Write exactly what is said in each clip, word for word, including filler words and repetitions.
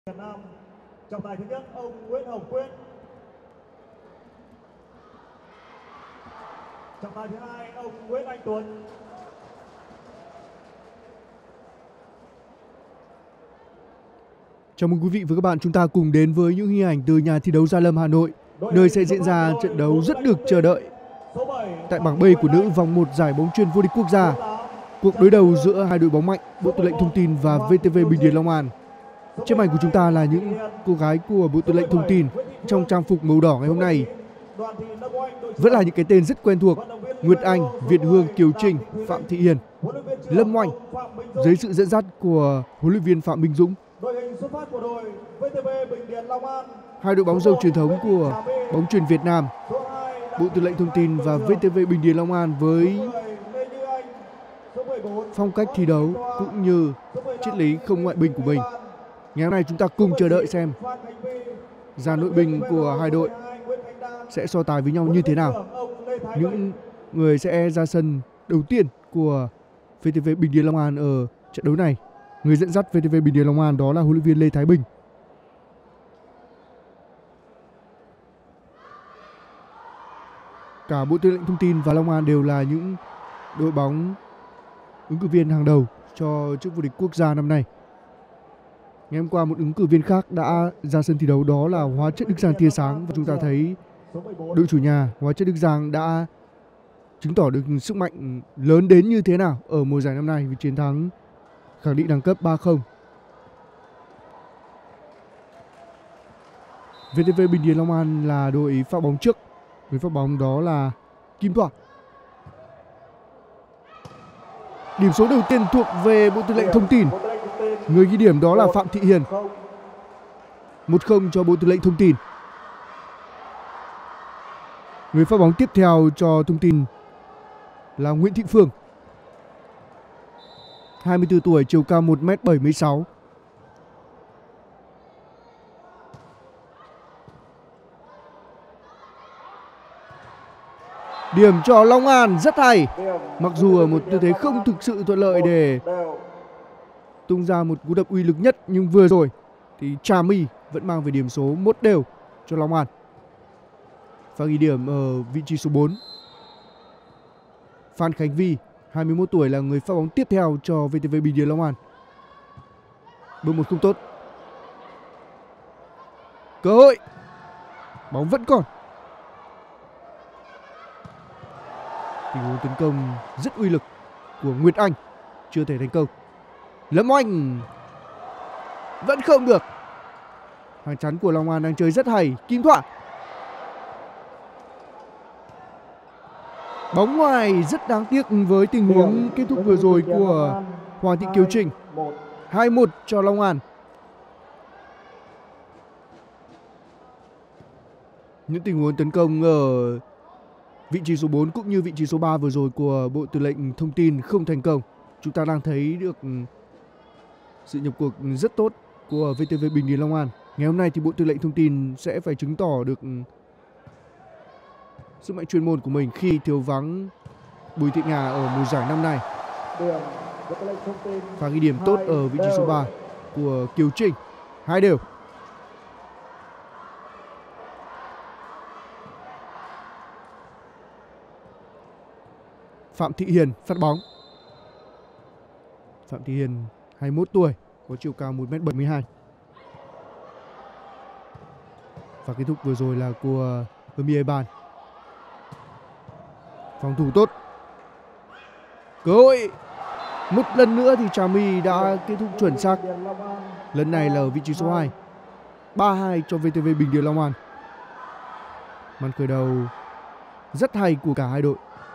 Việt Nam. Trọng tài thứ nhất ông Nguyễn Hồng Quyết. Trọng tài thứ hai ông Nguyễn Anh Tuấn. Chào mừng quý vị và các bạn, chúng ta cùng đến với những hình ảnh từ nhà thi đấu Gia Lâm Hà Nội, nơi sẽ diễn ra trận đấu rất được chờ đợi. Tại bảng B của nữ vòng một giải bóng chuyền vô địch quốc gia, cuộc đối đầu giữa hai đội bóng mạnh Bộ Tư lệnh Thông tin và vê tê vê Bình Điền Long An. Trên màn của chúng ta là những cô gái của Bộ Tư lệnh Thông tin trong trang phục màu đỏ ngày hôm nay. Vẫn là những cái tên rất quen thuộc: Nguyệt Anh, Việt Hương, Kiều Trinh, Phạm Thị Hiền, Lâm Oanh, dưới sự dẫn dắt của huấn luyện viên Phạm Minh Dũng. Hai đội bóng râu truyền thống của bóng chuyền Việt Nam, Bộ Tư lệnh Thông tin và vê tê vê Bình Điền Long An, với phong cách thi đấu cũng như triết lý không ngoại binh của mình. Ngày hôm nay chúng ta cùng chờ đợi xem dàn nội binh của hai đội sẽ so tài với nhau như thế nào. Những người sẽ ra sân đầu tiên của vê tê vê Bình Điền Long An ở trận đấu này, người dẫn dắt vê tê vê Bình Điền Long An đó là huấn luyện viên Lê Thái Bình. Cả Bộ Tư lệnh Thông tin và Long An đều là những đội bóng ứng cử viên hàng đầu cho chức vô địch quốc gia năm nay. Ngày hôm qua một ứng cử viên khác đã ra sân thi đấu, đó là Hóa chất Đức Giang tia sáng, và chúng ta thấy đội chủ nhà Hóa chất Đức Giang đã chứng tỏ được sức mạnh lớn đến như thế nào ở mùa giải năm nay với chiến thắng khẳng định đẳng cấp ba không. vê tê vê Bình Điền Long An là đội phát bóng trước, người phát bóng đó là Kim Thoa. Điểm số đầu tiên thuộc về Bộ Tư lệnh Thông tin, người ghi điểm đó là Phạm Thị Hiền. Một không cho Bộ Tư lệnh Thông tin. Người phát bóng tiếp theo cho Thông tin là Nguyễn Thị Phương, hai mươi tư tuổi, chiều cao một mét bảy mươi sáu. Điểm cho Long An rất hay, mặc dù ở một tư thế không thực sự thuận lợi để tung ra một cú đập uy lực nhất, nhưng vừa rồi thì Trà My vẫn mang về điểm số một đều cho Long An. Và ghi điểm ở vị trí số bốn, Phan Khánh Vi, hai mươi mốt tuổi, là người phát bóng tiếp theo cho vê tê vê Bình Điền Long An. Bước một không tốt. Cơ hội, bóng vẫn còn. Tình huống tấn công rất uy lực của Nguyệt Anh chưa thể thành công. Lâm Oanh vẫn không được. Hàng chắn của Long An đang chơi rất hay. Kim Thoa, bóng ngoài rất đáng tiếc với tình huống kết thúc vừa rồi của Hoàng Thị Kiều Trinh. Hai một cho Long An. Những tình huống tấn công ở vị trí số bốn cũng như vị trí số ba vừa rồi của Bộ Tư lệnh Thông tin không thành công. Chúng ta đang thấy được sự nhập cuộc rất tốt của vê tê vê Bình Điền Long An. Ngày hôm nay thì Bộ Tư lệnh Thông tin sẽ phải chứng tỏ được sức mạnh chuyên môn của mình khi thiếu vắng Bùi Thị Nga ở mùa giải năm nay. Và ghi điểm tốt ở vị trí số ba của Kiều Trinh. Hai đều. Phạm Thị Hiền phát bóng. Phạm Thị Hiền hai mươi mốt tuổi, có chiều cao một mét bảy mươi hai. Và kết thúc vừa rồi là của Hương Eban. Phòng thủ tốt. Cơ hội. Một lần nữa thì Trà My đã kết thúc chuẩn xác. Lần này là ở vị trí số hai. ba hai cho vê tê vê Bình Điền Long An. Màn khởi đầu rất hay của cả hai đội.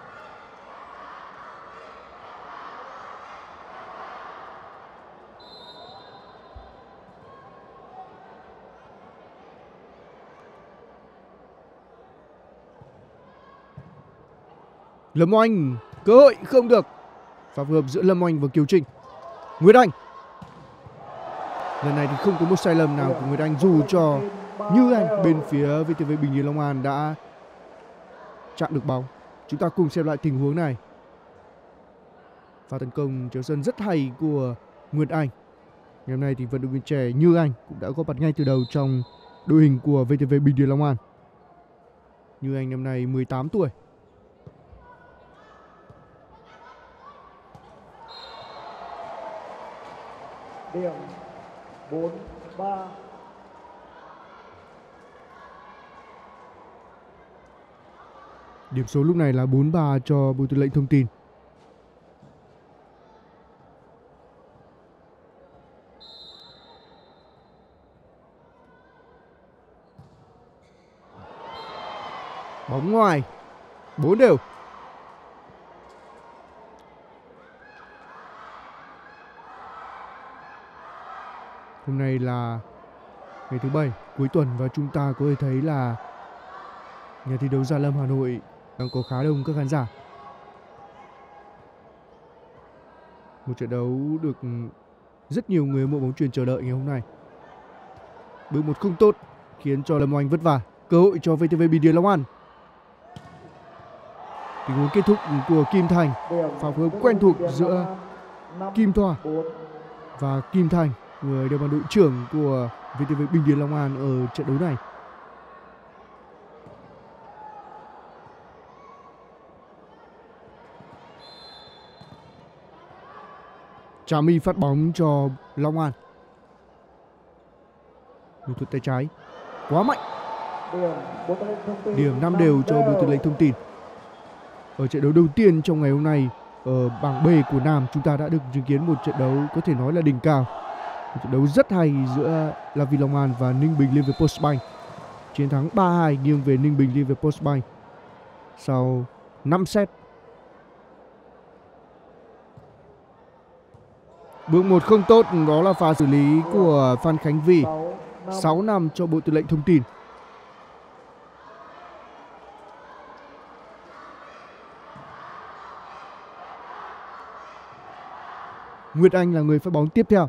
Lâm Oanh, cơ hội không được. Và phối hợp giữa Lâm Oanh và Kiều Trinh. Nguyệt Anh. Lần này thì không có một sai lầm nào của Nguyệt Anh, dù cho Như Anh bên phía vê tê vê Bình Điền Long An đã chạm được bóng. Chúng ta cùng xem lại tình huống này. Và tấn công chéo sân rất hay của Nguyệt Anh. Ngày hôm nay thì vận động viên trẻ Như Anh cũng đã góp mặt ngay từ đầu trong đội hình của vê tê vê Bình Điền Long An. Như Anh năm nay mười tám tuổi. Điểm bốn ba. Điểm số lúc này là bốn ba cho Bộ Tư lệnh Thông tin. Bóng ngoài, bốn đều. Hôm nay là ngày thứ bảy cuối tuần và chúng ta có thể thấy là nhà thi đấu Gia Lâm Hà Nội đang có khá đông các khán giả. Một trận đấu được rất nhiều người hâm mộ bóng chuyền chờ đợi ngày hôm nay. Bước một không tốt khiến cho Lâm Oanh vất vả. Cơ hội cho vê tê vê Bình Điền Long An. Tình huống kết thúc của Kim Thành, pha phối hợp quen thuộc giữa Kim Thoa và Kim Thành, người đều là đội trưởng của vê tê vê Bình Điền Long An ở trận đấu này. Trà My phát bóng cho Long An. Thủ thuật tay trái quá mạnh. Điểm năm đều cho Bộ Tư lệnh Thông tin. Ở trận đấu đầu tiên trong ngày hôm nay ở bảng B của Nam, chúng ta đã được chứng kiến một trận đấu có thể nói là đỉnh cao. Một trận đấu rất hay giữa La Vie Long An và Ninh Bình Liên Việt Postbank. Chiến thắng ba hai nghiêng về Ninh Bình Liên Việt Postbank sau năm set. Bước một không tốt, đó là pha xử lý của Phan Khánh Vy. sáu năm cho Bộ Tư lệnh Thông tin. Nguyệt Anh là người phát bóng tiếp theo.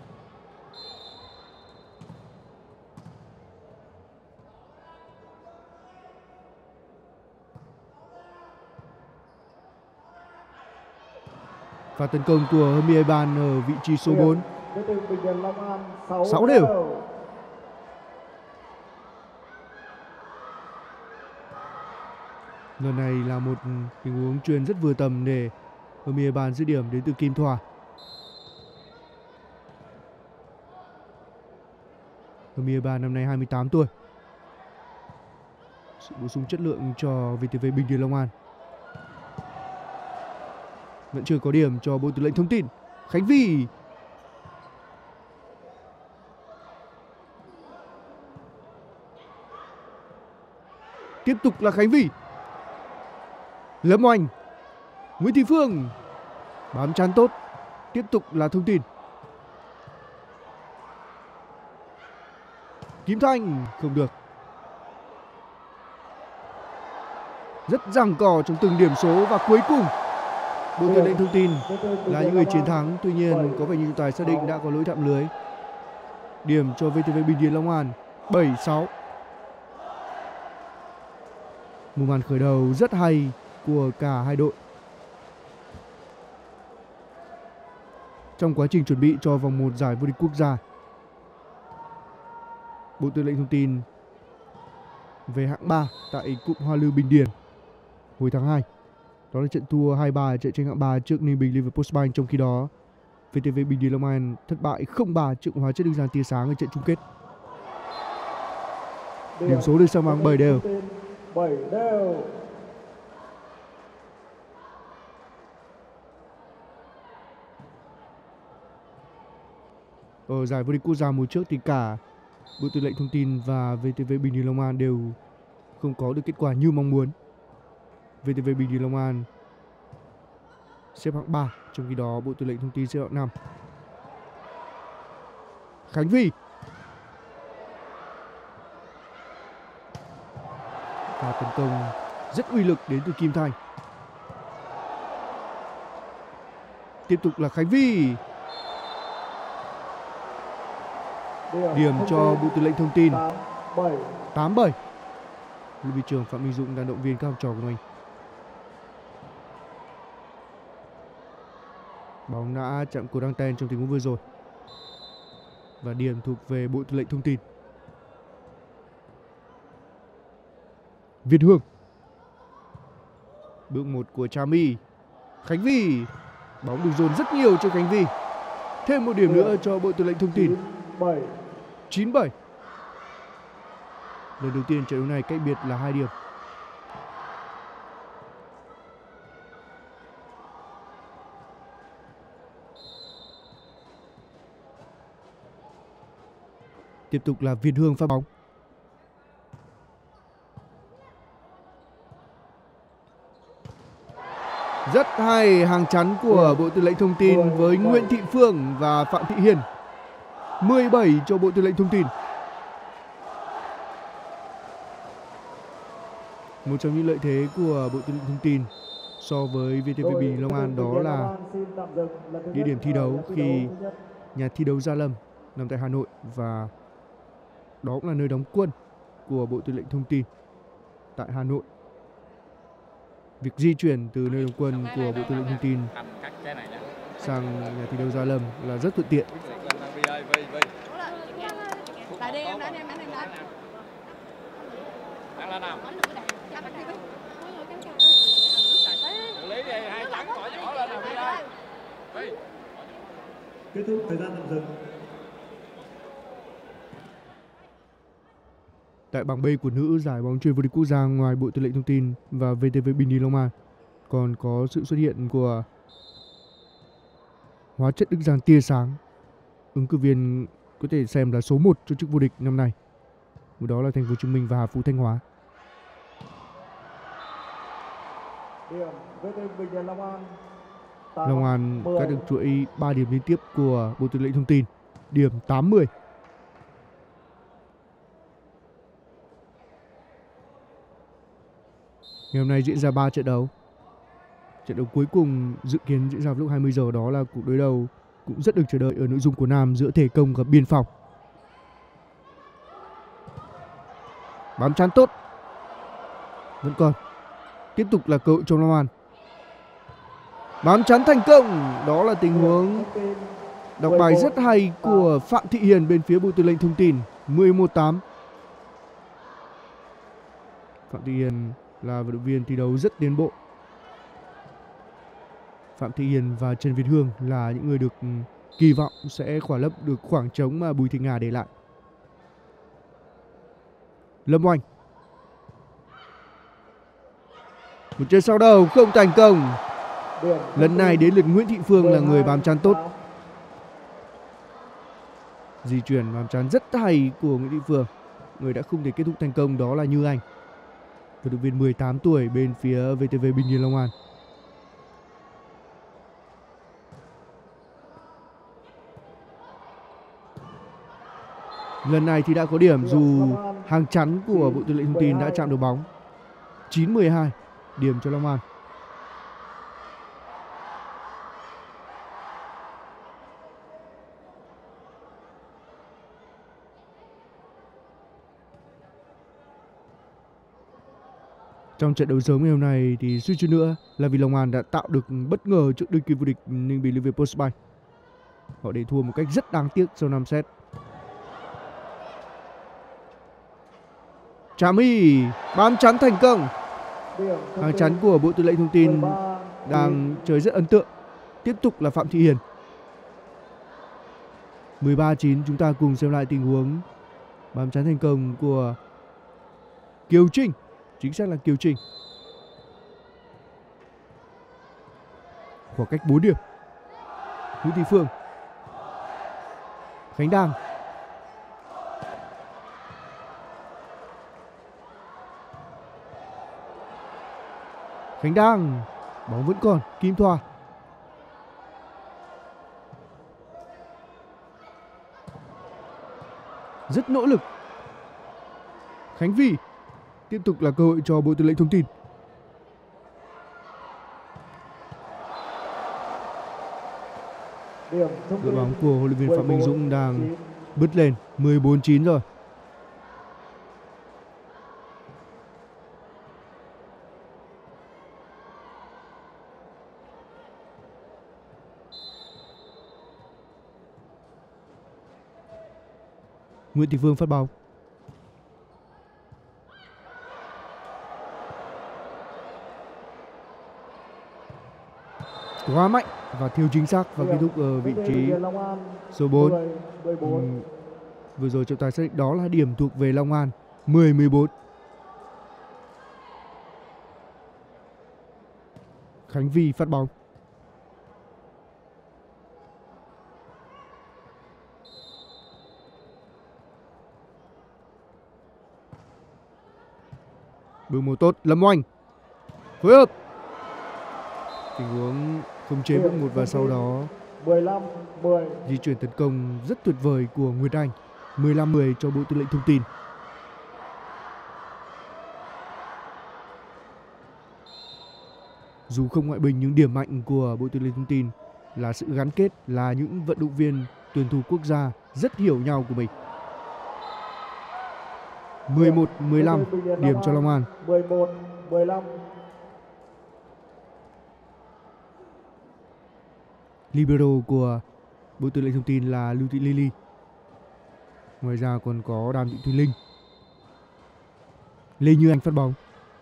Và tấn công của Hermi Eban ở vị trí số bốn. sáu đều. Lần này là một tình huống chuyền rất vừa tầm để Hermi Eban dứt điểm đến từ Kim Thoa. Hermi Eban năm nay hai mươi tám tuổi. Sự bổ sung chất lượng cho vê tê vê Bình Điền Long An. Vẫn chưa có điểm cho Bộ Tư lệnh Thông tin. Khánh Vy. Tiếp tục là Khánh Vy. Lâm Oanh. Nguyễn Thị Phương. Bám chắn tốt. Tiếp tục là Thông tin. Kim Thanh. Không được. Rất giằng co trong từng điểm số và cuối cùng Bộ Tư lệnh Thông tin là những người chiến thắng. Tuy nhiên có vẻ như tài xác định đã có lỗi chạm lưới. Điểm cho vê tê vê Bình Điền Long An bảy sáu. Một màn khởi đầu rất hay của cả hai đội. Trong quá trình chuẩn bị cho vòng một giải vô địch quốc gia, Bộ Tư lệnh Thông tin về hạng ba tại cụm Hoa Lư Bình Điền hồi tháng hai. Đó là trận thua hai ba trận tranh hạng ba trước Ninh Bình Liên Việt Postbank. Trong khi đó, vê tê vê Bình Điền Long An thất bại không ba trước Hóa chất Đức Giang Tia Sáng ở trận chung kết. Điểm số được sang bằng bảy đều. bảy đều. Ở giải vô địch quốc gia mùa trước thì cả Bộ Tư lệnh Thông tin và vê tê vê Bình Điền Long An đều không có được kết quả như mong muốn. vê tê vê Bình Điền Long An xếp hạng ba, trong khi đó Bộ Tư lệnh Thông tin xếp hạng năm. Khánh Vy. Và tấn công rất uy lực đến từ Kim Thanh. Tiếp tục là Khánh Vy. Điểm cho Bộ Tư lệnh Thông tin tám bảy. Lưu Bị Trường Phạm Minh Dũng đang động viên các học trò của mình. Bóng đã chạm cột anten trong tình huống vừa rồi. và điểm thuộc về Bộ Tư lệnh Thông tin. Việt Hương. Bước một của Trà My. Khánh Vy. Bóng được dồn rất nhiều cho Khánh Vy. Thêm một điểm nữa cho Bộ Tư lệnh Thông tin. chín bảy. Lần đầu tiên trận đấu này cách biệt là hai điểm. Tiếp tục là Việt Hương phá bóng. Rất hay hàng chắn của Bộ Tư lệnh Thông tin với Nguyễn Thị Phương và Phạm Thị Hiền. mười bảy cho Bộ Tư lệnh Thông tin. Một trong những lợi thế của Bộ Tư lệnh Thông tin so với vê tê vê Bình Long An đó là địa điểm thi đấu, khi nhà thi đấu Gia Lâm nằm tại Hà Nội và đó cũng là nơi đóng quân của Bộ Tư lệnh Thông tin tại Hà Nội. Việc di chuyển từ nơi đóng quân của Bộ Tư lệnh Thông tin sang nhà thi đấu Gia Lâm là rất thuận tiện. Kết thúc thời gian tạm dừng. Tại bảng B của nữ giải bóng chuyền vô địch quốc gia, ngoài Bộ Tư lệnh Thông tin và vê tê vê Bình Định Long An còn có sự xuất hiện của Hóa chất Đức Giang tia sáng, ứng cử viên có thể xem là số một cho chức vô địch năm nay. Đó là Thành phố Hồ Chí Minh và Hà Phú Thanh Hóa. Điểm vê tê vê Bình Định Long An. Long An cắt được chuỗi ba điểm liên tiếp của Bộ Tư lệnh Thông tin, điểm tám mươi. Ngày hôm nay diễn ra ba trận đấu. Trận đấu cuối cùng dự kiến diễn ra vào lúc hai mươi giờ, đó là cuộc đối đầu cũng rất được chờ đợi ở nội dung của nam giữa Thể Công gặp Biên Phòng. Bám chắn tốt. Vẫn còn. Tiếp tục là cơ hội cho Long An. Bám chắn thành công. Đó là tình huống đọc bài rất hay của Phạm Thị Hiền bên phía Bộ Tư lệnh Thông tin. mười một tám. Phạm Thị Hiền là vận động viên thi đấu rất tiến bộ. Phạm Thị Hiền và Trần Việt Hương là những người được kỳ vọng sẽ khỏa lấp được khoảng trống mà Bùi Thị Nga để lại. Lâm Oanh. Một chân sau đầu không thành công. Lần này đến lượt Nguyễn Thị Phương là người bám chắn tốt. Di chuyển bám chắn rất hay của Nguyễn Thị Phương. Người đã không thể kết thúc thành công đó là Như Anh, vận động viên mười tám tuổi bên phía vê tê vê Bình Điền Long An. Lần này thì đã có điểm dù hàng chắn của Bộ Tư lệnh Thông tin đã chạm được bóng. chín mười hai, điểm cho Long An. Trong trận đấu sớm ngày hôm nay thì suýt chút nữa là vì Long An đã tạo được bất ngờ trước đương kim vô địch Ninh Bình Liverpool Postbank. Họ để thua một cách rất đáng tiếc sau năm set. Trà My bám chắn thành công. Hàng chắn của Bộ Tư lệnh Thông tin đang chơi rất ấn tượng. Tiếp tục là Phạm Thị Hiền. mười ba chín, chúng ta cùng xem lại tình huống bám chắn thành công của Kiều Trinh. Chính xác là Kiều Trinh. Khoảng cách bốn điểm. Nguyễn Thị Phương. Khánh Đang. Khánh Đang. Bóng vẫn còn. Kim Thoa. Rất nỗ lực. Khánh Vy. Tiếp tục là cơ hội cho Bộ Tư lệnh Thông tin. Đội bóng của huấn luyện viên Phạm Minh Dũng đang bứt lên. Mười bốn chín rồi. Nguyễn Thị Phương phát bóng. Quá mạnh và thiếu chính xác và kết thúc ở vị trí số bốn. Uhm, vừa rồi trọng tài xác định đó là điểm thuộc về Long An. mười mười bốn. Khánh Vy phát bóng. Bước một tốt, Lâm Oanh phối hợp. Tình huống khống chế bước một và sau đó mười lăm mười. Di chuyển tấn công rất tuyệt vời của Nguyệt Anh. mười lăm mười cho Bộ Tư lệnh Thông tin. Dù không ngoại bình nhưng điểm mạnh của Bộ Tư lệnh Thông tin là sự gắn kết, là những vận động viên tuyển thủ quốc gia rất hiểu nhau của mình. mười một mười lăm điểm cho Long An. mười một mười lăm. Libero của Bộ Tư lệnh Thông tin là Lưu Thị Lily. Ngoài ra còn có Đàm Thị Thùy Linh. Lê Như Anh phát bóng.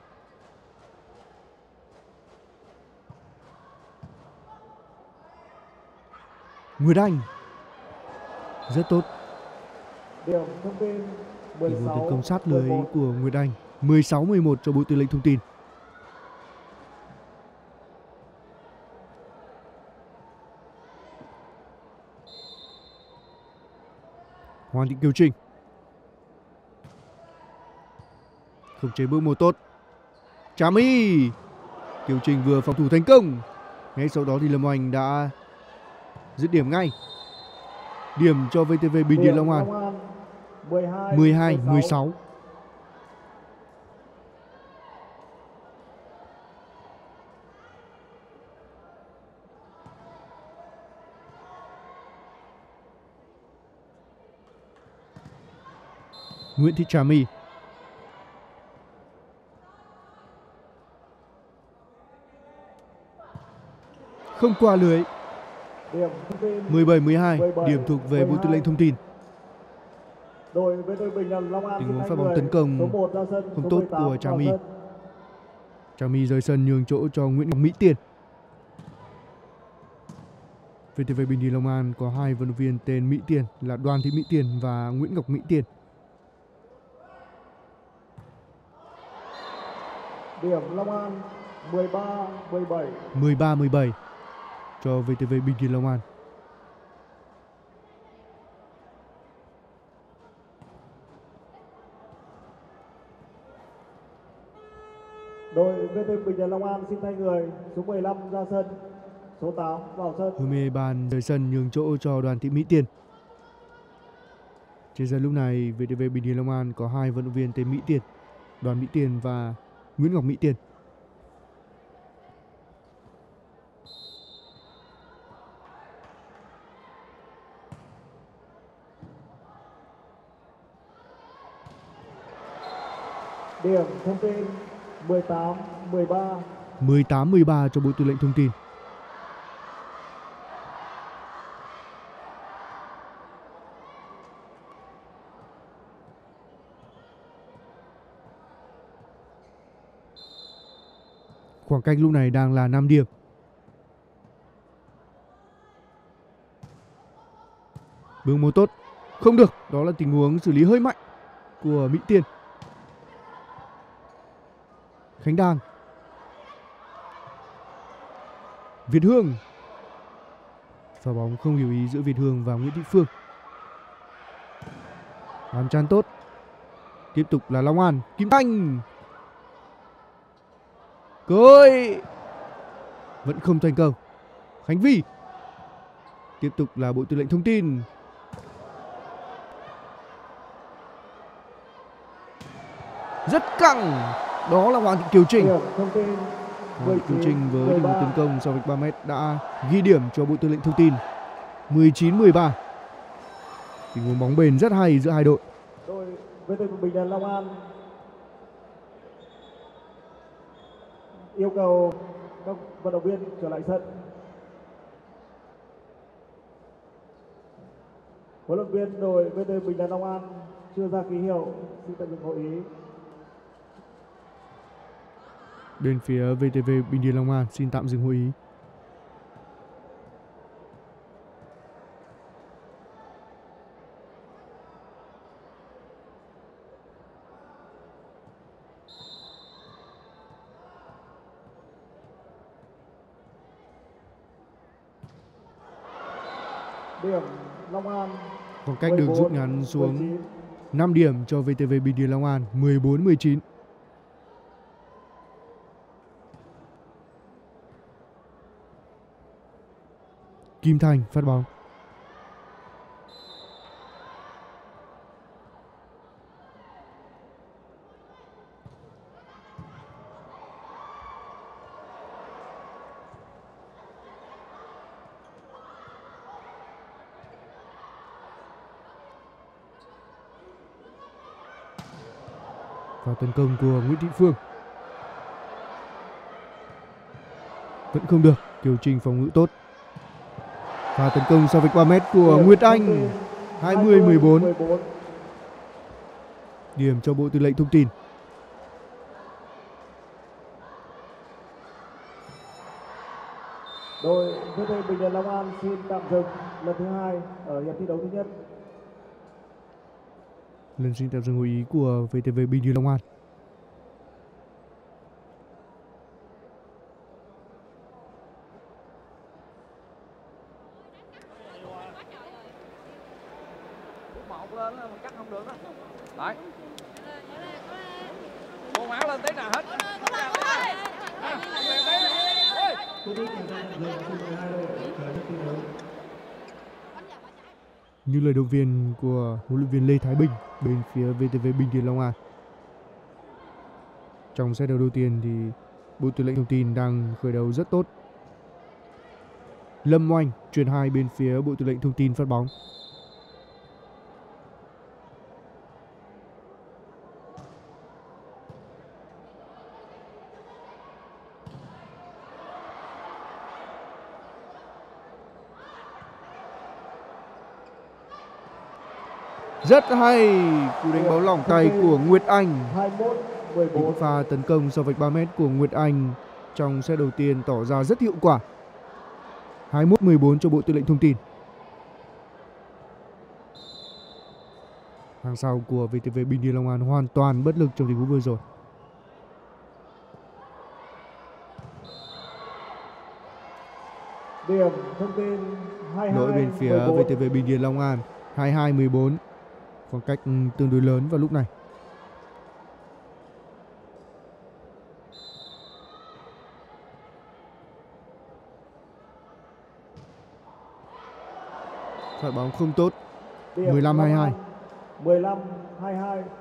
Nguyệt Anh rất tốt. Điểm thông tin Tình huống tấn công sát lưới của Nguyệt Anh. mười sáu mười một cho Bộ Tư lệnh Thông tin. Hoàng Thị Kiều Trinh khống chế bước một tốt. Trà My. Kiều Trinh vừa phòng thủ thành công. Ngay sau đó thì Lâm Oanh đã dứt điểm ngay. Điểm cho vê tê vê Bình Điền Long An. mười hai mười sáu. Nguyễn Thị Trà My. Không qua lưới. mười bảy mười hai, điểm thuộc về Bộ Tư lệnh Thông tin. Tình huống phát bóng tấn công không tốt của Trà My. Trà My rời sân nhường chỗ cho Nguyễn Ngọc Mỹ Tiền. vê tê vê Bình Điền Long An có hai vận động viên tên Mỹ Tiền là Đoàn Thị Mỹ Tiền và Nguyễn Ngọc Mỹ Tiền. Điểm Long An mười ba mười bảy. mười ba mười bảy cho vê tê vê Bình Điền Long An. Đội vê tê vê Bình Điền Long An xin thay người, số mười lăm ra sân, số tám vào sân. Hume Ban rời sân nhường chỗ cho Đoàn Thị Mỹ Tiền. Trên sân lúc này vê tê vê Bình Điền Long An có hai vận động viên tên Mỹ Tiền, Đoàn Mỹ Tiền và Nguyễn Ngọc Mỹ Tiền. Điểm thông tin mười tám mười ba. mười tám mười ba cho Bộ Tư lệnh Thông tin. Khoảng cách lúc này đang là năm điểm. Bước một tốt. Không được, đó là tình huống xử lý hơi mạnh của Mỹ Tiền. Khánh Đan. Việt Hương. Pha bóng không hiểu ý giữa Việt Hương và Nguyễn Thị Phương. Làm chan tốt. Tiếp tục là Long An. Kim Anh. Cơ hội vẫn không thành công. Khánh Vy. Tiếp tục là Bộ Tư lệnh Thông tin. Rất căng. Đó là Hoàng Thị Kiều Trinh. Hoàng Thị Kiều Trinh với điểm tấn công sau vạch ba mét đã ghi điểm cho Bộ Tư lệnh Thông tin. mười chín mười ba. Tình huống bóng bền rất hay giữa hai đội. Đội vê tê vê Bình Điền Long An yêu cầu các vận động viên trở lại sân. Huấn luyện viên đội vê tê vê Bình Điền Long An chưa ra ký hiệu, xin tạm dừng hội ý. Bên phía vê tê vê Bình Điền Long An xin tạm dừng hội ý. Điểm Long An. Khoảng cách được rút ngắn xuống năm điểm cho vê tê vê Bình Điền Long An, mười bốn mười chín. Kim Thành phát bóng. Và tấn công của Nguyễn Thị Phương vẫn không được. Kiều Trinh phòng ngự tốt. Và tấn công sau vạch ba mét của Nguyệt Anh, hai mươi mười bốn. Điểm cho Bộ Tư lệnh Thông tin. Đội vê tê vê Bình Điền Long An xin tạm dừng lần thứ hai ở hiệp thi đấu thứ nhất. Lần xin tạm dừng hội ý của vê tê vê Bình Điền Long An. Một lên mà cắt không được đó. Đấy. Bộ máu lên tí nào hết. Như lời động viên của huấn luyện viên Lê Thái Bình bên phía vê tê vê Bình Điền Long An. Trong set đấu đầu tiên thì Bộ Tư lệnh Thông tin đang khởi đầu rất tốt. Lâm Oanh chuyền hai bên phía Bộ Tư lệnh Thông tin phát bóng. Rất hay, cú đánh bóng lỏng tay của Nguyệt Anh. Những pha tấn công sau vạch ba mét của Nguyệt Anh trong set đầu tiên tỏ ra rất hiệu quả. hai mươi mốt mười bốn cho Bộ Tư lệnh Thông tin. Hàng sau của vê tê vê Bình Điền Long An hoàn toàn bất lực trong tình huống vừa rồi. Điểm thông tin hai mươi hai Lỗi bên phía mười bốn. vê tê vê Bình Điền Long An, hai mươi hai mười bốn. Khoảng cách tương đối lớn vào lúc này. Phạt bóng không tốt. mười lăm hai mươi hai. mười lăm hai mươi hai.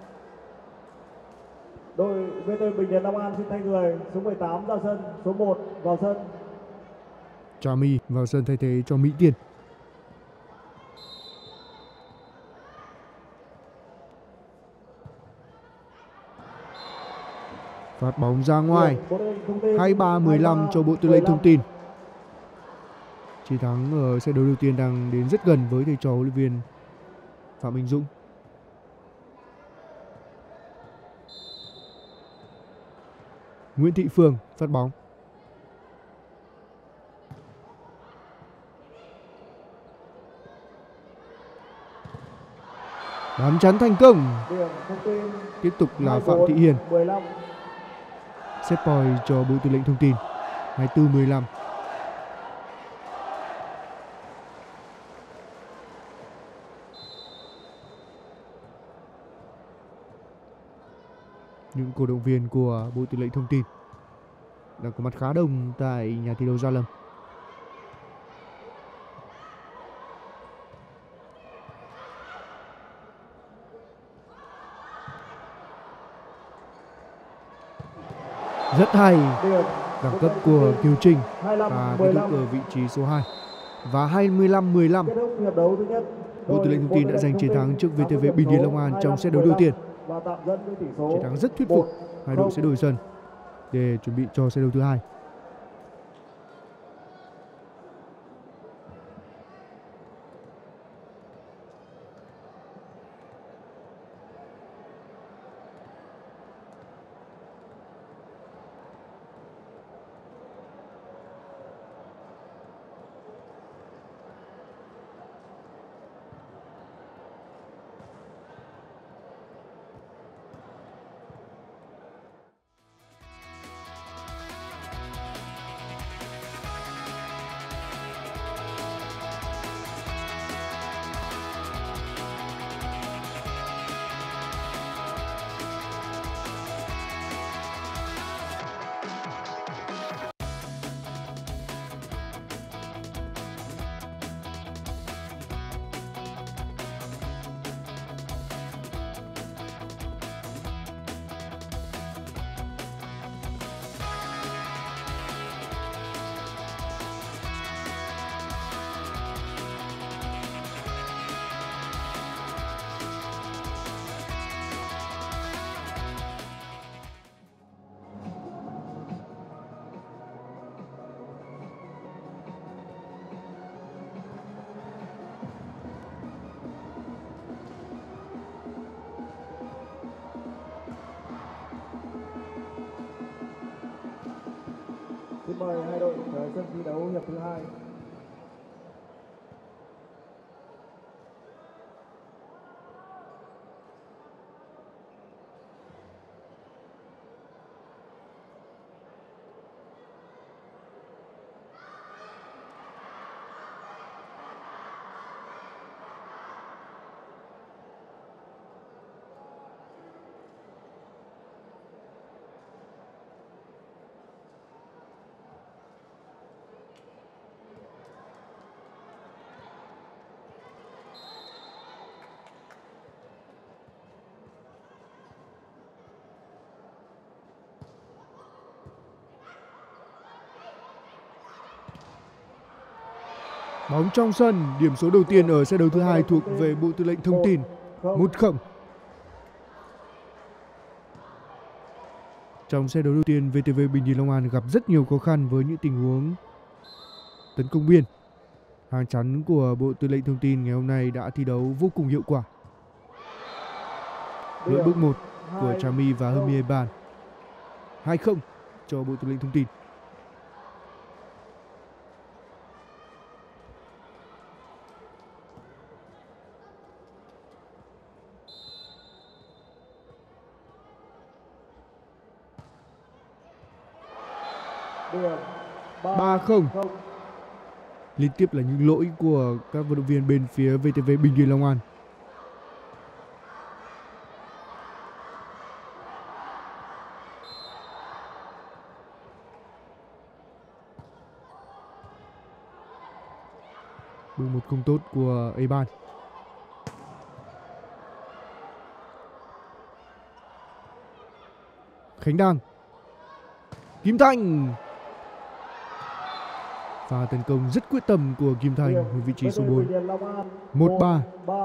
Đội vê tê vê Bình Điền Long An xin thay người, số mười tám ra sân, số một vào sân. Trà My vào sân thay thế cho Mỹ Tiên. Phát bóng ra ngoài. hai mươi ba mười lăm cho Bộ Tư lệnh Thông tin. Chiến thắng ở set đấu đầu tiên đang đến rất gần với thầy trò huấn luyện viên Phạm Minh Dũng. Nguyễn Thị Phương phát bóng. Bám chắn thành công. Tiếp tục là Phạm Thị Hiền. Set point cho Bộ Tư lệnh Thông tin. hai mươi tư mười lăm. Những cổ động viên của Bộ Tư lệnh Thông tin đang có mặt khá đông tại nhà thi đấu Gia Lâm. Rất hay. Đẳng cấp của Kiều Trinh và kết thúc ở vị trí số hai. Và hai mươi lăm mười lăm. Bộ Tư lệnh Thông tin đã giành chiến thắng trước vê tê vê Bình Điền Long An trong set đấu đầu tiên. Chiến thắng rất thuyết phục. Hai đội sẽ đổi sân để chuẩn bị cho set đấu thứ hai. Xin mời hai đội trở lại sân thi đấu hiệp thứ hai. Bóng trong sân, điểm số đầu tiên ở set đấu thứ hai thuộc về Bộ Tư lệnh Thông tin, một không. Trong set đấu đầu tiên, vê tê vê Bình Điền Long An gặp rất nhiều khó khăn với những tình huống tấn công biên. Hàng chắn của Bộ Tư lệnh Thông tin ngày hôm nay đã thi đấu vô cùng hiệu quả. Lỗi bước một của Chami và Hermie Ban. hai không cho Bộ Tư lệnh Thông tin. ba không. Liên tiếp là những lỗi của các vận động viên bên phía vê tê vê Bình Điền Long An. Bước một không tốt của Eban. Khánh Đăng, Kim Thanh. Pha tấn công rất quyết tâm của Kim Thanh ở vị trí số bốn. một ba.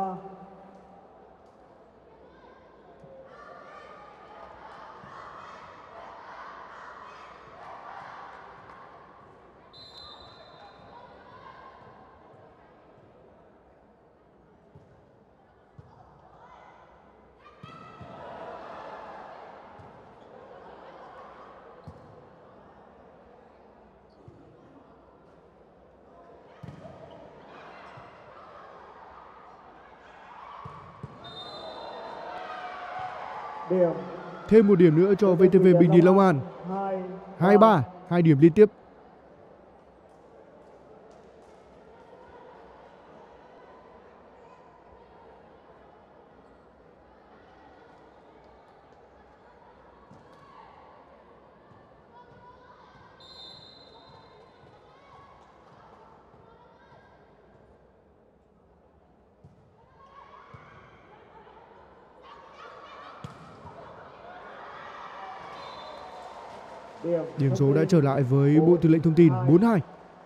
Thêm một điểm nữa cho vê tê vê Bình Điền Long An. hai ba, hai điểm liên tiếp. Điểm số đã trở lại với Bộ Tư lệnh Thông tin, bốn hai.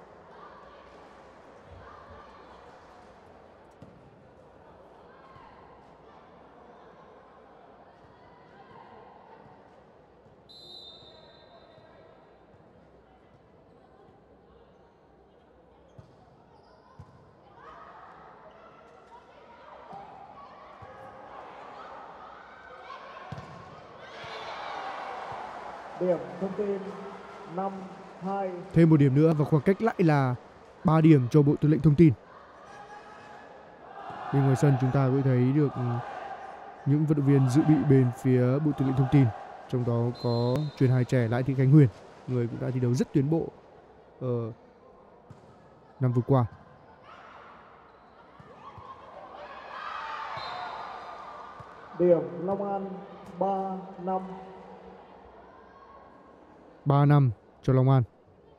Điểm Thông tin năm hai. Thêm một điểm nữa và khoảng cách lại là ba điểm cho Bộ Tư lệnh Thông tin. Bên ngoài sân chúng ta có thấy được những vận động viên dự bị bên phía Bộ Tư lệnh Thông tin. Trong đó có chuyền hài trẻ Lại Thị Khánh Huyền, người cũng đã thi đấu rất tiến bộ ở năm vừa qua. Điểm Long An ba năm. ba năm cho Long An.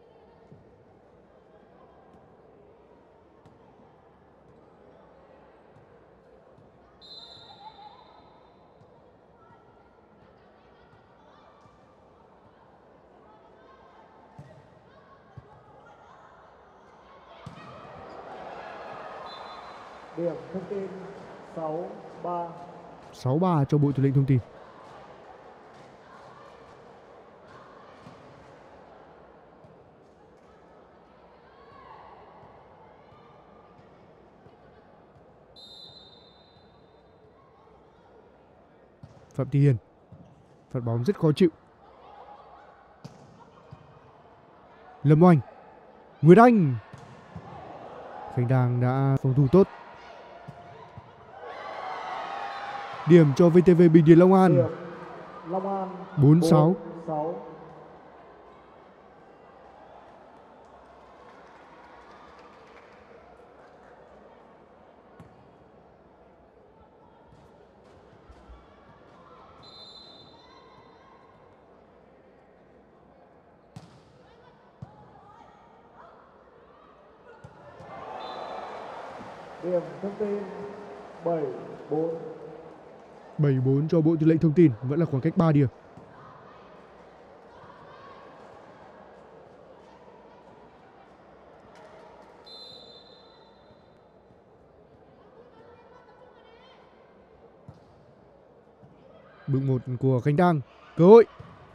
Điểm Thông tin sáu ba. sáu ba cho Bộ Tư lệnh Thông tin. Phạm Thị Hiền, phạt bóng rất khó chịu. Lâm Oanh, Nguyệt Anh. Khánh Đang đã phòng thủ tốt. Điểm cho vê tê vê Bình Điền Long An. Điểm Long An bốn sáu. sáu. Điểm thông tin bảy bốn. bảy bốn cho Bộ Tư lệnh Thông tin, vẫn là khoảng cách ba điểm. Bước một của Khánh Đang, cơ hội.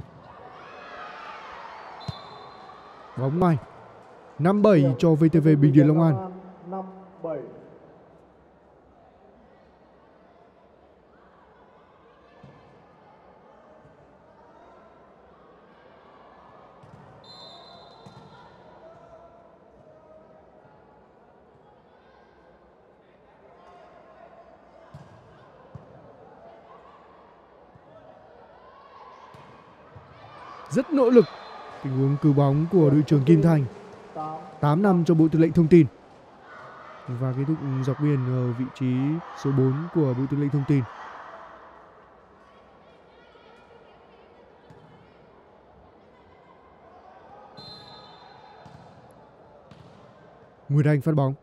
Bóng ngoài. năm bảy cho vê tê vê Bình Điền Long An. năm bảy. Rất nỗ lực. Tình huống cứu bóng của đội trưởng Kim Thành. tám năm cho Bộ Tư lệnh Thông tin. Và kết thúc dọc biên ở vị trí số bốn của Bộ Tư lệnh Thông tin. Nguyệt Anh phát bóng.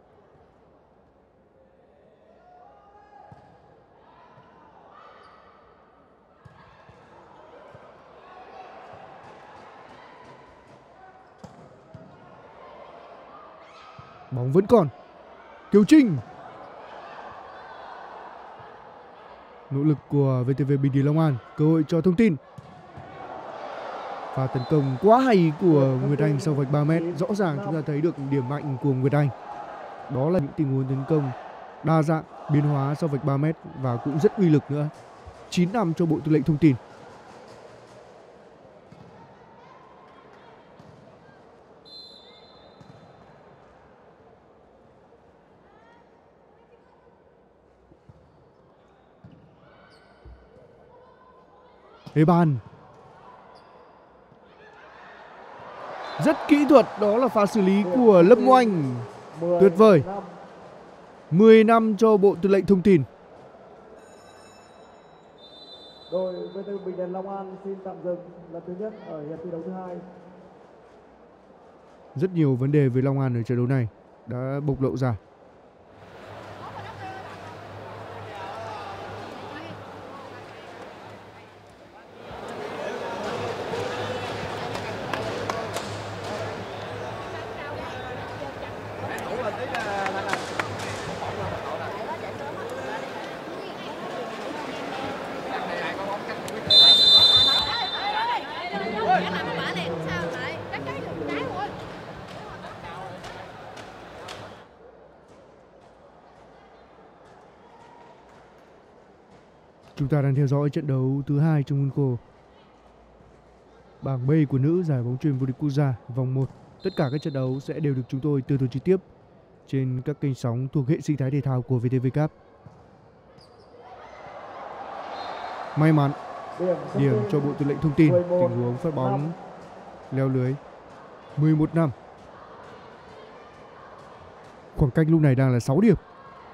Bóng vẫn còn. Kiều Trinh. Nỗ lực của vê tê vê Bình Điền Long An. Cơ hội cho Thông tin. Và tấn công quá hay của Nguyệt Anh sau vạch ba mét. Rõ ràng chúng ta thấy được điểm mạnh của Nguyệt Anh. Đó là những tình huống tấn công đa dạng, biến hóa sau vạch ba mét và cũng rất uy lực nữa. chín năm cho Bộ Tư lệnh Thông tin. Ê bàn. Rất kỹ thuật, đó là pha xử lý của Lâm Oanh. Tuyệt vời. mười năm cho Bộ Tư lệnh Thông tin. Đội vê tê vê Bình Điền Long An xin tạm dừng lần thứ nhất ở hiệp thi đấu thứ hai. Rất nhiều vấn đề với Long An ở trận đấu này đã bộc lộ ra. Chúng ta đang theo dõi trận đấu thứ hai trong khuôn khổ bảng B của nữ giải bóng chuyền vô địch quốc gia vòng một. Tất cả các trận đấu sẽ đều được chúng tôi tường thuật trực tiếp trên các kênh sóng thuộc hệ sinh thái thể thao của vê tê vê Cup. May mắn, điểm cho Bộ Tư lệnh Thông tin. Tình huống phát bóng leo lưới. mười một năm. Khoảng cách lúc này đang là sáu điểm.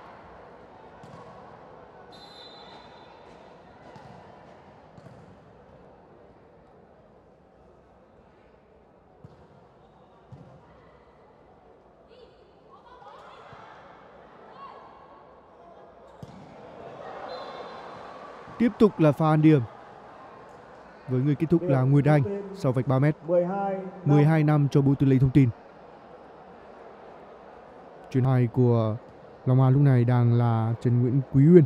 Tiếp tục là pha ăn điểm. Với người kết thúc là Nguyệt Anh sau vạch ba mét. mười hai năm cho Bộ Tư lệnh Thông tin. Chuyền hai của Long An lúc này đang là Trần Nguyễn Quý Uyên.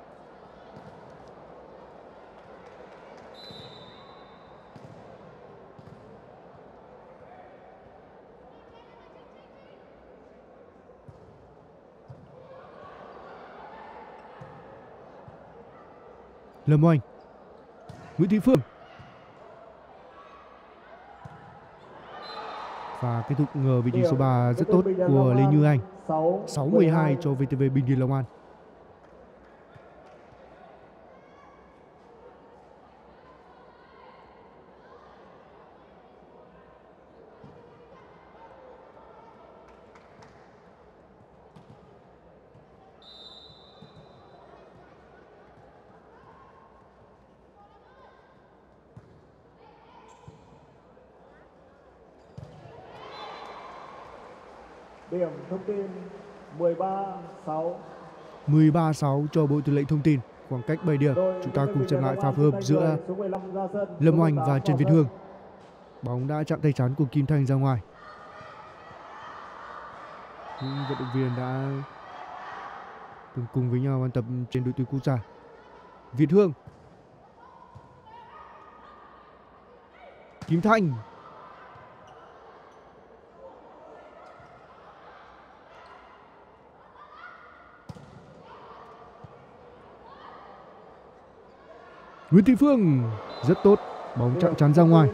Lâm Oanh, Nguyễn Thị Phương. Và kết thúc ngờ vị trí số ba rất tốt của Lê Như Anh. sáu mười hai cho vê tê vê Bình Điền Long An. Điểm thông tin mười ba sáu. mười ba sáu cho Bộ Tư lệnh Thông tin, khoảng cách bảy điểm. Chúng ta cùng xem lại pha phối hợp giữa Lâm Oanh và Trần Việt Hương. Bóng đã chạm tay chắn của Kim Thành ra ngoài. Những vận động viên đã từng cùng với nhau ban tập trên đội tuyển quốc gia. Việt Hương, Kim Thành, Nguyễn Thị Phương, rất tốt, bóng chạm chắn ra ngoài.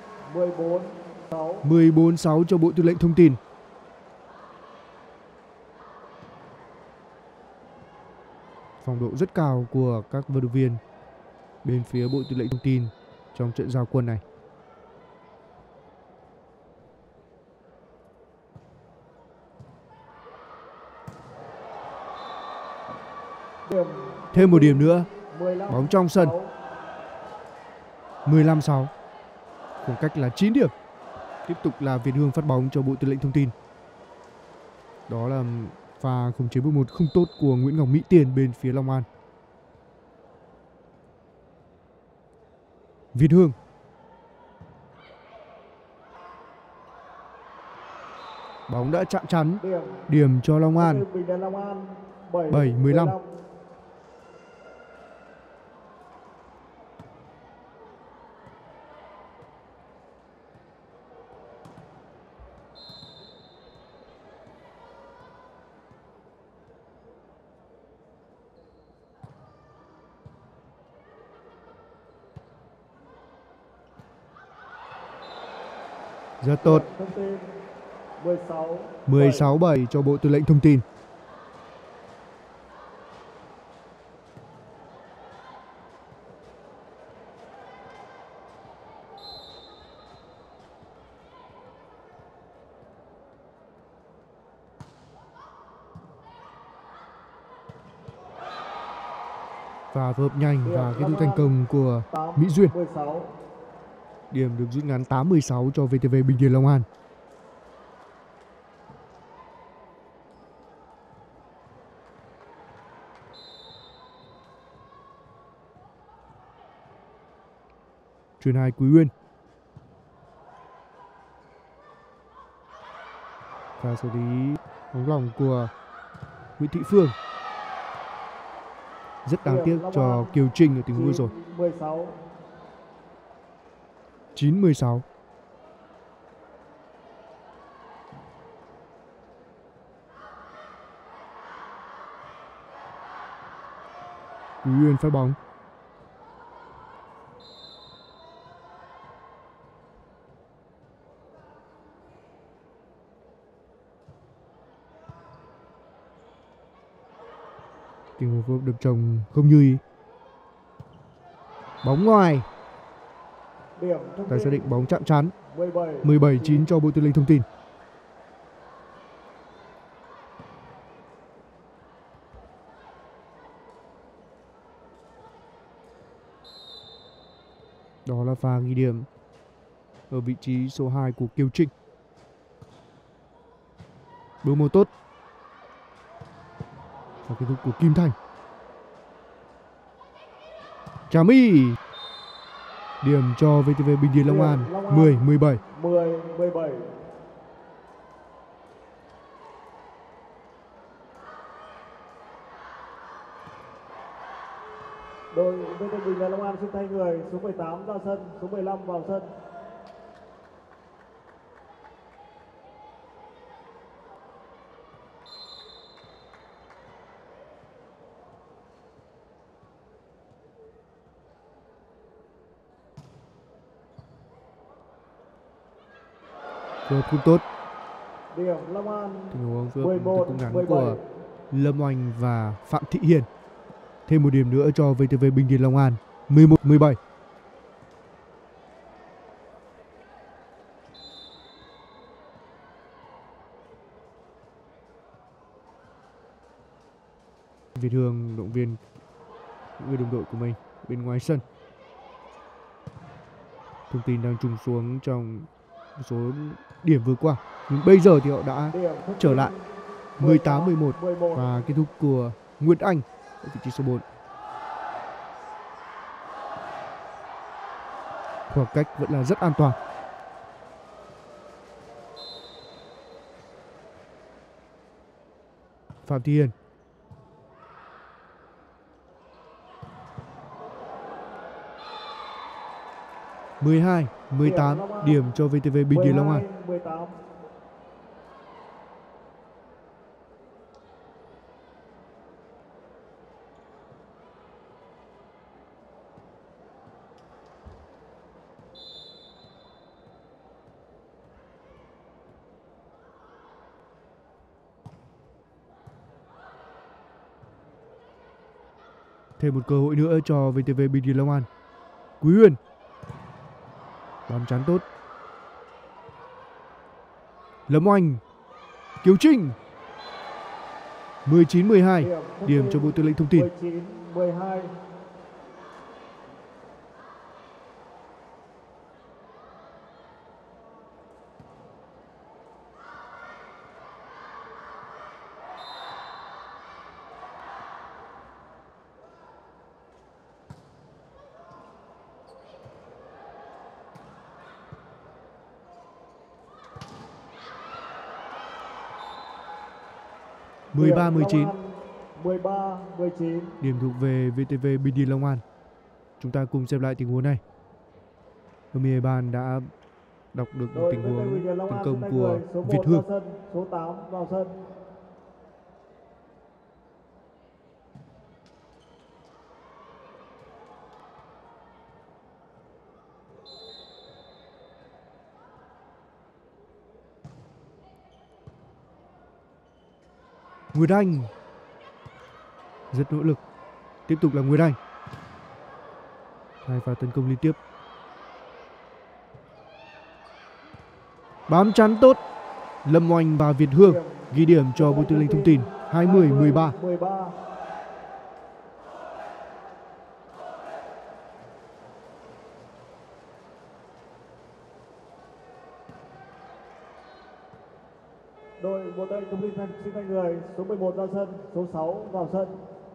mười bốn sáu cho Bộ Tư lệnh Thông tin. Phong độ rất cao của các vận động viên bên phía Bộ Tư lệnh Thông tin trong trận giao quân này. Thêm một điểm nữa, bóng trong sân. mười lăm sáu, khoảng cách là chín điểm. Tiếp tục là Việt Hương phát bóng cho Bộ Tư lệnh Thông tin. Đó là pha khống chế bước một không tốt của Nguyễn Ngọc Mỹ Tiền bên phía Long An. Việt Hương, bóng đã chạm chắn. Điểm cho Long An. bảy mười lăm. Rất tốt. mười sáu bảy cho Bộ Tư lệnh Thông tin. Và phối hợp nhanh và kết thúc thành công của Mỹ Duyên. Điểm được rút ngắn tám mười sáu cho vê tê vê Bình Điền Long An. Chuyền hai Quý Uyên. Và xử lý bóng lỏng của Nguyễn Thị Phương. Rất đáng tiếc cho Kiều Trinh ở tình huống vừa rồi. chín mười sáu. Quý Uyên phát bóng. Tình huống phối hợp đập chồng không như ý. Bóng ngoài. Ta xác định bóng chạm chắn. mười bảy chín cho Bộ Tư lệnh Thông tin. Đó là pha ghi điểm ở vị trí số hai của Kiều Trinh. Bước một tốt. Và kết thúc của Kim Thành. Trà My. Điểm cho vê tê vê Bình Điền Long An. mười mười bảy. mười mười bảy. Đội vê tê vê Bình Điền Long An xin thay người, số mười tám ra sân, số mười lăm vào sân. phối hợp không tốt. Điểm Long An. Tình huống phối hợp mười một, tấn công ngắn mười bảy. của Lâm Oanh và Phạm Thị Hiền. Thêm một điểm nữa cho vê tê vê Bình Điền Long An, mười một mười bảy. Việt Hương động viên những người đồng đội của mình bên ngoài sân. Thông tin đang trùng xuống trong một số điểm vừa qua, nhưng bây giờ thì họ đã trở lại mười tám mười một và kết thúc của Nguyệt Anh ở vị trí số bốn. Khoảng cách vẫn là rất an toàn. Phạm Thị Hiền. mười hai mười tám điểm cho vê tê vê Bình Điền Long An. mười tám. Thêm một cơ hội nữa cho vê tê vê Bình Điền Long An. Quý Huyền. Bám chắn tốt. Lâm Oanh. Kiều Trinh. mười chín mười hai điểm cho Bộ Tư lệnh Thông tin. mười chín mười hai. mười ba mười chín. mười ba mười chín. Điểm thuộc về vê tê vê Bình Điền Long An. Chúng ta cùng xem lại tình huống này. Hương Ban đã đọc được một tình huống tấn công của Việt Hương. Số tám vào sân. Nguyệt Anh rất nỗ lực. Tiếp tục là Nguyệt Anh. Hai pha tấn công liên tiếp. Bám chắn tốt. Lâm Oanh và Việt Hương ghi điểm cho Bộ Tư lệnh Thông tin, hai mươi mười ba. Đội Bộ Tư lệnh Thông tin xin thay người, số mười một ra sân, số sáu vào sân.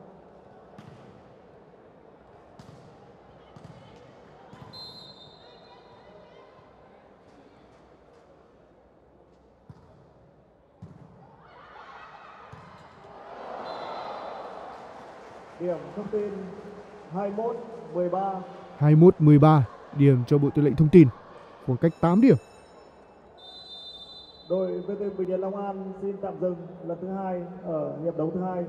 Điểm thông tin hai mươi mốt mười ba. hai mươi mốt mười ba điểm cho Bộ Tư lệnh Thông tin, khoảng cách tám điểm. Đội vê tê vê Bình Điền Long An xin tạm dừng lần thứ hai ở hiệp đấu thứ hai.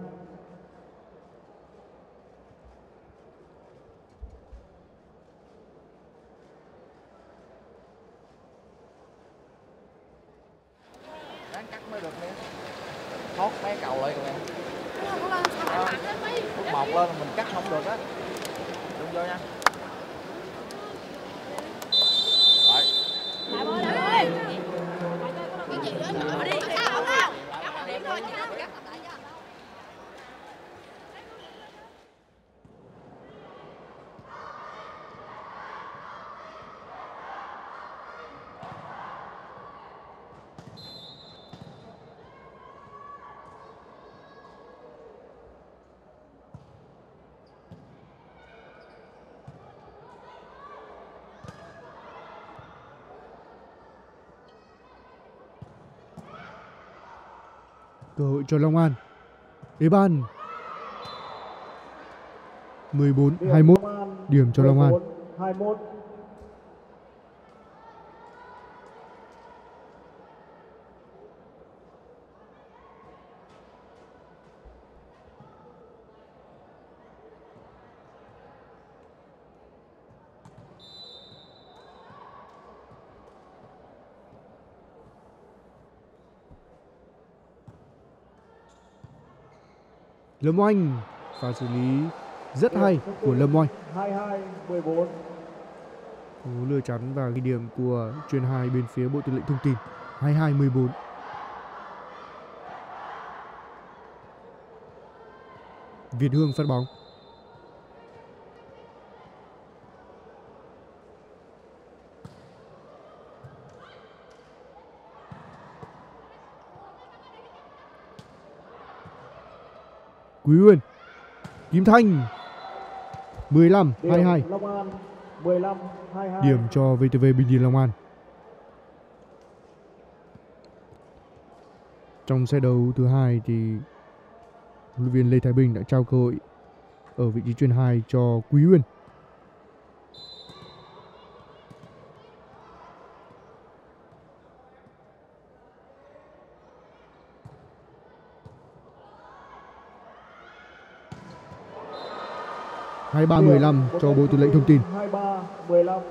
Ráng cắt mới được nha. Thoát mấy cầu lại rồi. Lúc một lên mình cắt không được á. Đừng vô nha. Rồi. Lại bơi lại ơi. Cái gì đó nữa đi. Không không. Điểm thôi chứ nó cắt lại cho. Cơ hội cho Long An. Ế Ban. mười bốn hai mươi mốt điểm cho Long An. hai mươi mốt. Lâm Oanh, pha xử lý rất hay của Lâm Oanh. hai hai mười bốn. Cú lừa chắn và ghi điểm của chuyền hai bên phía Bộ Tư lệnh Thông tin. hai hai mười bốn. Việt Hương phát bóng. Quý Uyên, Kim Thanh. mười lăm hai hai. Long An mười lăm hai hai. Điểm cho vê tê vê Bình Điền Long An. Trong set đấu thứ hai thì huấn luyện viên Lê Thái Bình đã trao cơ hội ở vị trí chuyền hai cho Quý Uyên. hai ba mười lăm cho Bộ Tư lệnh Thông tin. hai ba mười lăm.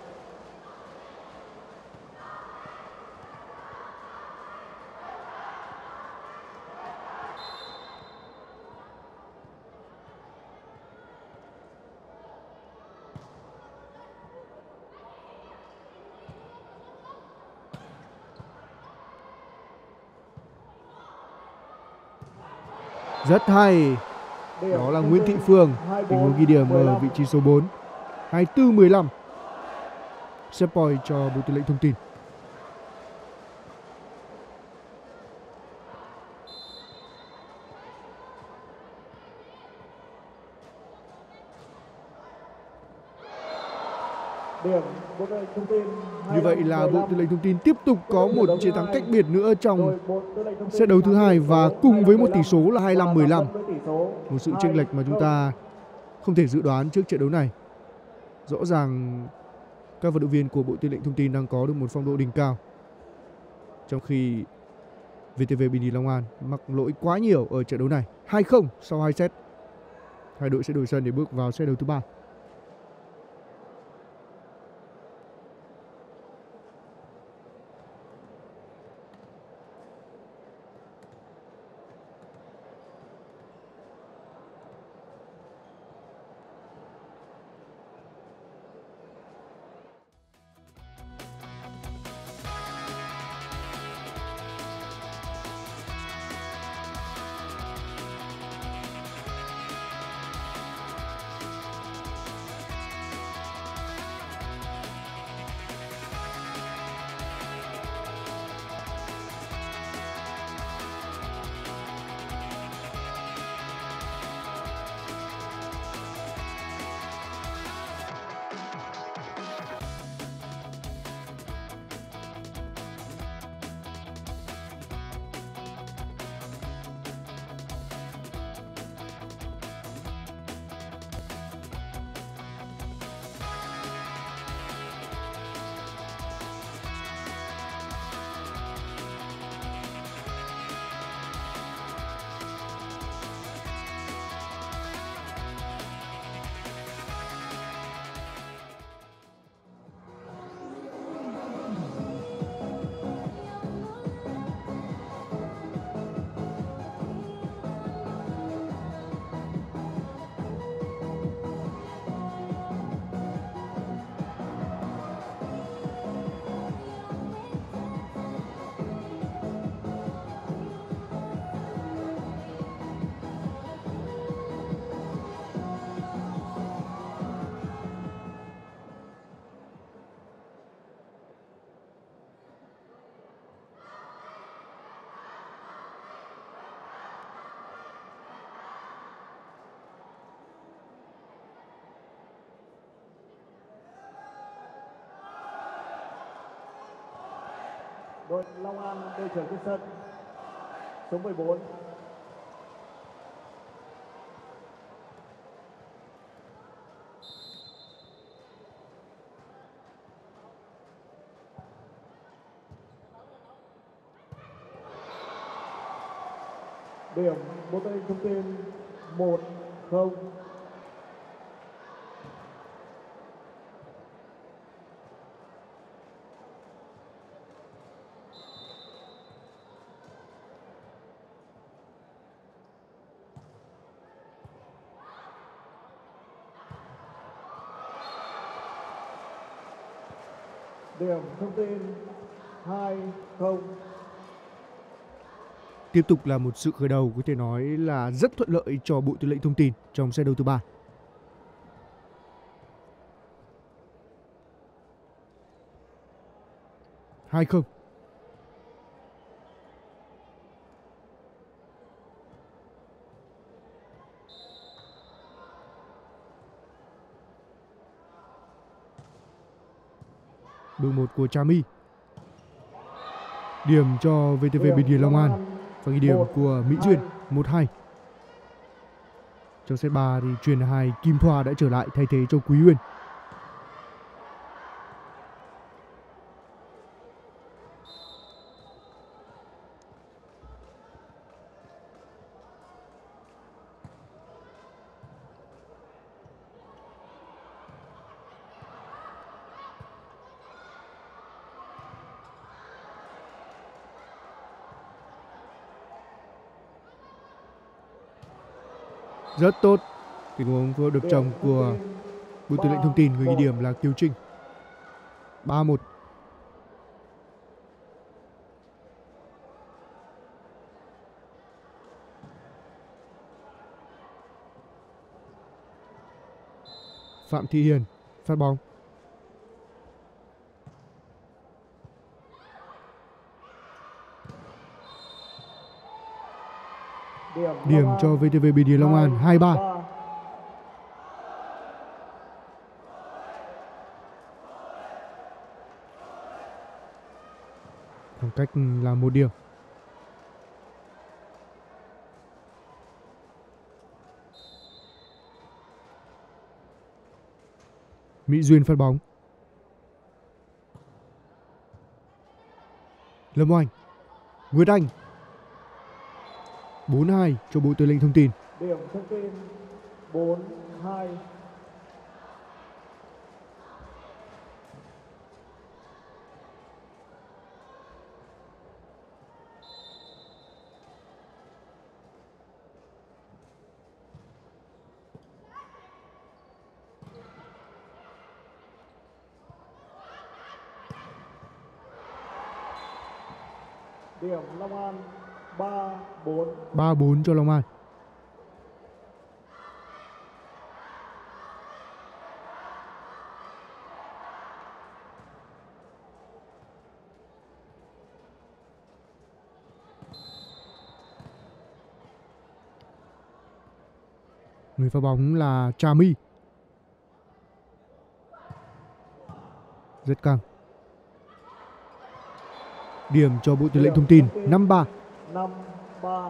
Rất hay. Đó là Nguyễn Thị Phương, tình huống ghi điểm ở vị trí số bốn. hai tư mười lăm. Set point cho Bộ Tư lệnh Thông tin. Điểm Bộ Tư lệnh Thông tin. Như vậy là Bộ Tư lệnh Thông tin tiếp tục có một chiến thắng cách biệt nữa trong set đấu thứ hai và cùng với một tỷ số là hai mươi lăm mười lăm. Một sự chênh lệch mà chúng ta không thể dự đoán trước trận đấu này. Rõ ràng các vận động viên của Bộ Tư lệnh Thông tin đang có được một phong độ đỉnh cao, trong khi vê tê vê Bình Điền Long An mắc lỗi quá nhiều ở trận đấu này. hai không sau hai set. Hai đội sẽ đổi sân để bước vào set đấu thứ ba. Đội Long An đội trưởng trên sân số mười bốn. Điểm Bộ Tư lệnh Thông tin một không. Điểm thông tin hai không. Tiếp tục là một sự khởi đầu có thể nói là rất thuận lợi cho Bộ Tư lệnh Thông tin trong set đấu thứ ba. hai không. Đường một của Trà My. Điểm cho vê tê vê Bình Điền Long An và ghi điểm của Mỹ Duyên một hai. Trong set ba thì chuyền hai Kim Thoa đã trở lại thay thế cho Quý Uyên. Rất tốt. Tình huống vừa được chồng của Bộ Tư lệnh Thông tin, người ghi điểm là Kiều Trinh. ba một. Phạm Thị Hiền phát bóng. Điểm cho vê tê vê Bình Điền Long An hai ba. Khoảng cách là một điểm. Mỹ Duyên phát bóng. Lâm Oanh. Nguyệt Anh. bốn hai cho Bộ Tư lệnh Thông tin. Điểm thông tin bốn hai. Điểm Long An ba bốn. ba bốn cho Long An. Người phá bóng là Trà My. Rất căng. Điểm cho Bộ Tư lệnh Thông tin năm ba. năm ba.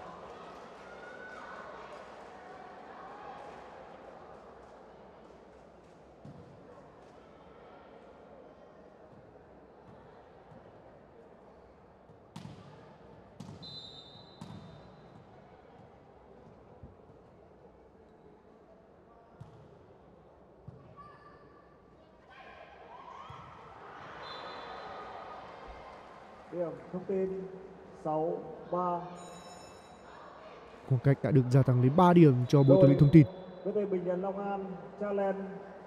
Điểm thông tin sáu ba. Khoảng cách đã được gia tăng đến ba điểm cho Bộ Tư lệnh Thông tin. vê tê Bình Điền Long An challenge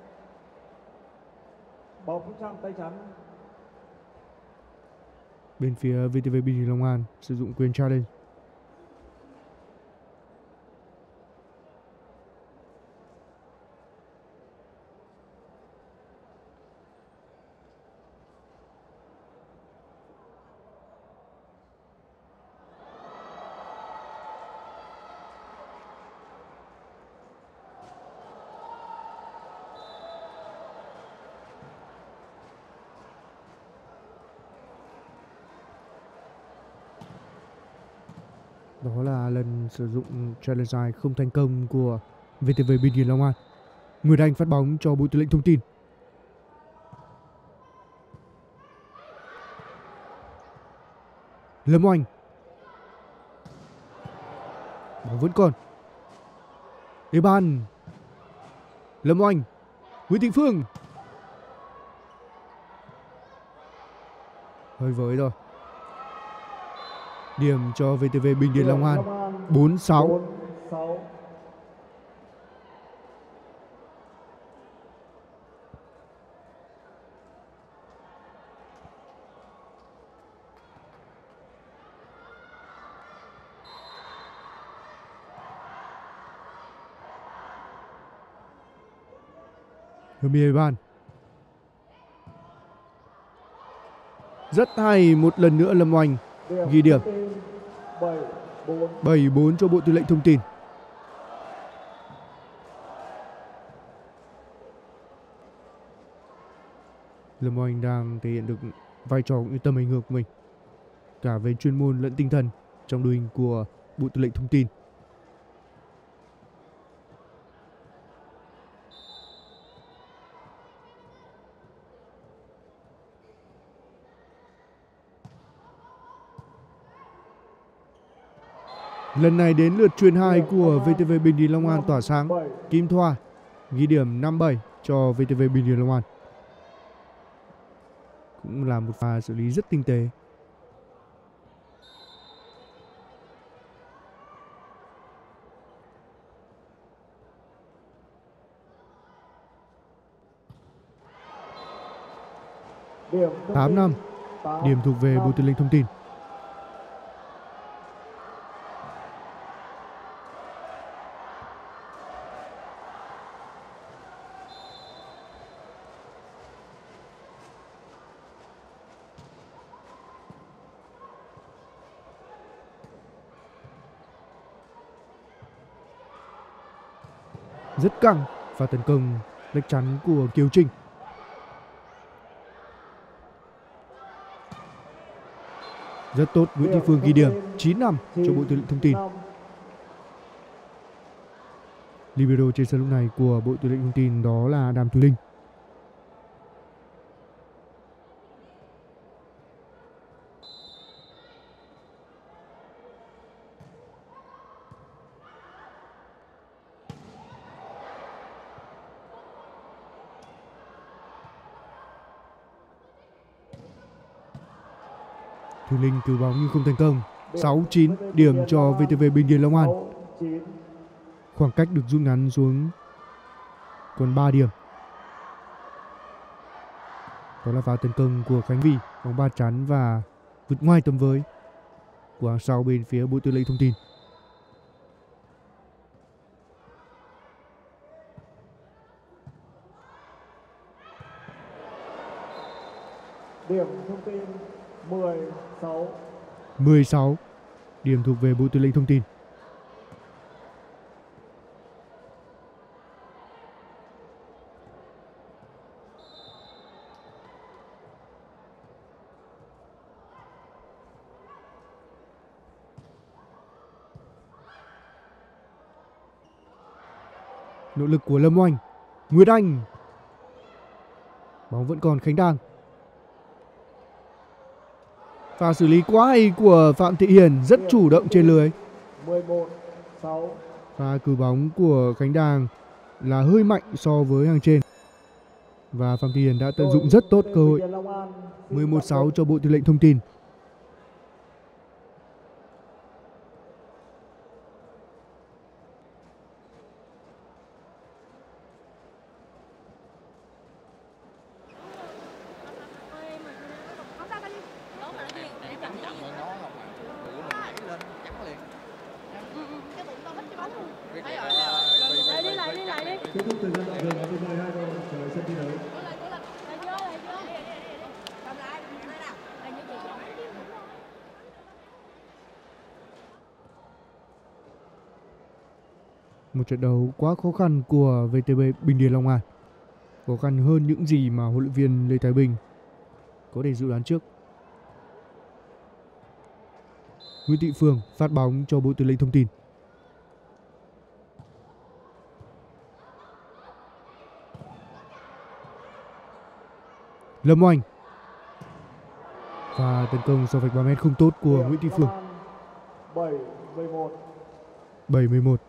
bóng trong tay chắn. Bên phía vê tê vê Bình Điền Long An sử dụng quyền challenge. Đó là lần sử dụng challenge dài không thành công của vê tê vê Bình Điền Long An. Nguyệt Anh phát bóng cho Bộ Tư lệnh Thông tin. Lâm Oanh. Bóng vẫn còn. Eban. Lâm Oanh. Nguyễn Thị Phương. Hơi với rồi. Điểm cho vê tê vê Bình Điền Long An bốn sáu. Hermie Ban. Rất hay, một lần nữa Lâm Oanh ghi điểm. bảy bốn cho Bộ Tư lệnh Thông tin. Lâm Oanh đang thể hiện được vai trò cũng như tầm ảnh hưởng của mình cả về chuyên môn lẫn tinh thần trong đội hình của Bộ Tư lệnh Thông tin. Lần này đến lượt chuyền hai của vê tê vê Bình Điền Long An tỏa sáng. Kim Thoa ghi điểm năm bảy cho vê tê vê Bình Điền Long An. Cũng là một pha xử lý rất tinh tế. tám năm, điểm thuộc về Bộ Tư lệnh Thông tin. Rất căng và tấn công lệch chắn của Kiều Trinh. Rất tốt, Nguyễn Thị Phương ghi điểm chín năm cho Bộ Tư lệnh Thông tin. Libero trên sân lúc này của Bộ Tư lệnh Thông tin đó là Đàm Thùy Linh. Thùy Linh cứu bóng nhưng không thành công. sáu chín điểm cho vê tê vê Bình Điền Long An. Khoảng cách được rút ngắn xuống còn ba điểm. Đó là pha tấn công của Khánh Vy, bóng ba chắn và vượt ngoài tầm với của hàng sau bên phía Bộ Tư lệnh Thông tin. Điểm Thông tin mười sáu. mười sáu, điểm thuộc về Bộ Tư lệnh Thông tin. Nỗ lực của Lâm Oanh, Nguyệt Anh. Bóng vẫn còn Khánh Đang. Pha xử lý quá hay của Phạm Thị Hiền, rất chủ động trên lưới. mười một sáu. Pha cứu bóng của Khánh Đang là hơi mạnh so với hàng trên. Và Phạm Thị Hiền đã tận dụng rất tốt cơ hội. mười một sáu cho Bộ Tư lệnh Thông tin. Một trận đấu quá khó khăn của vê tê vê Bình Điền Long An. Khó khăn hơn những gì mà huấn luyện viên Lê Thái Bình có thể dự đoán trước. Nguyễn Thị Phương phát bóng cho Bộ Tư lệnh Thông tin. Lâm Oanh. Và tấn công sau vạch ba mét không tốt của Nguyễn Thị Phương. bảy mười một. bảy mười một.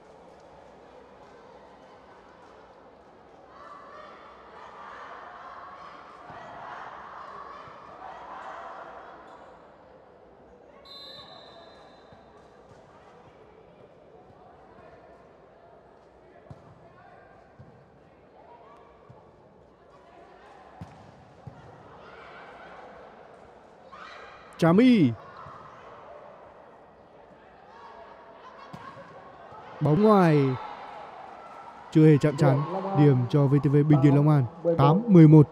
Trà My. Bóng ngoài chưa hề chạm chắn. Điểm cho vê tê vê Bình Điền Long An tám mười một.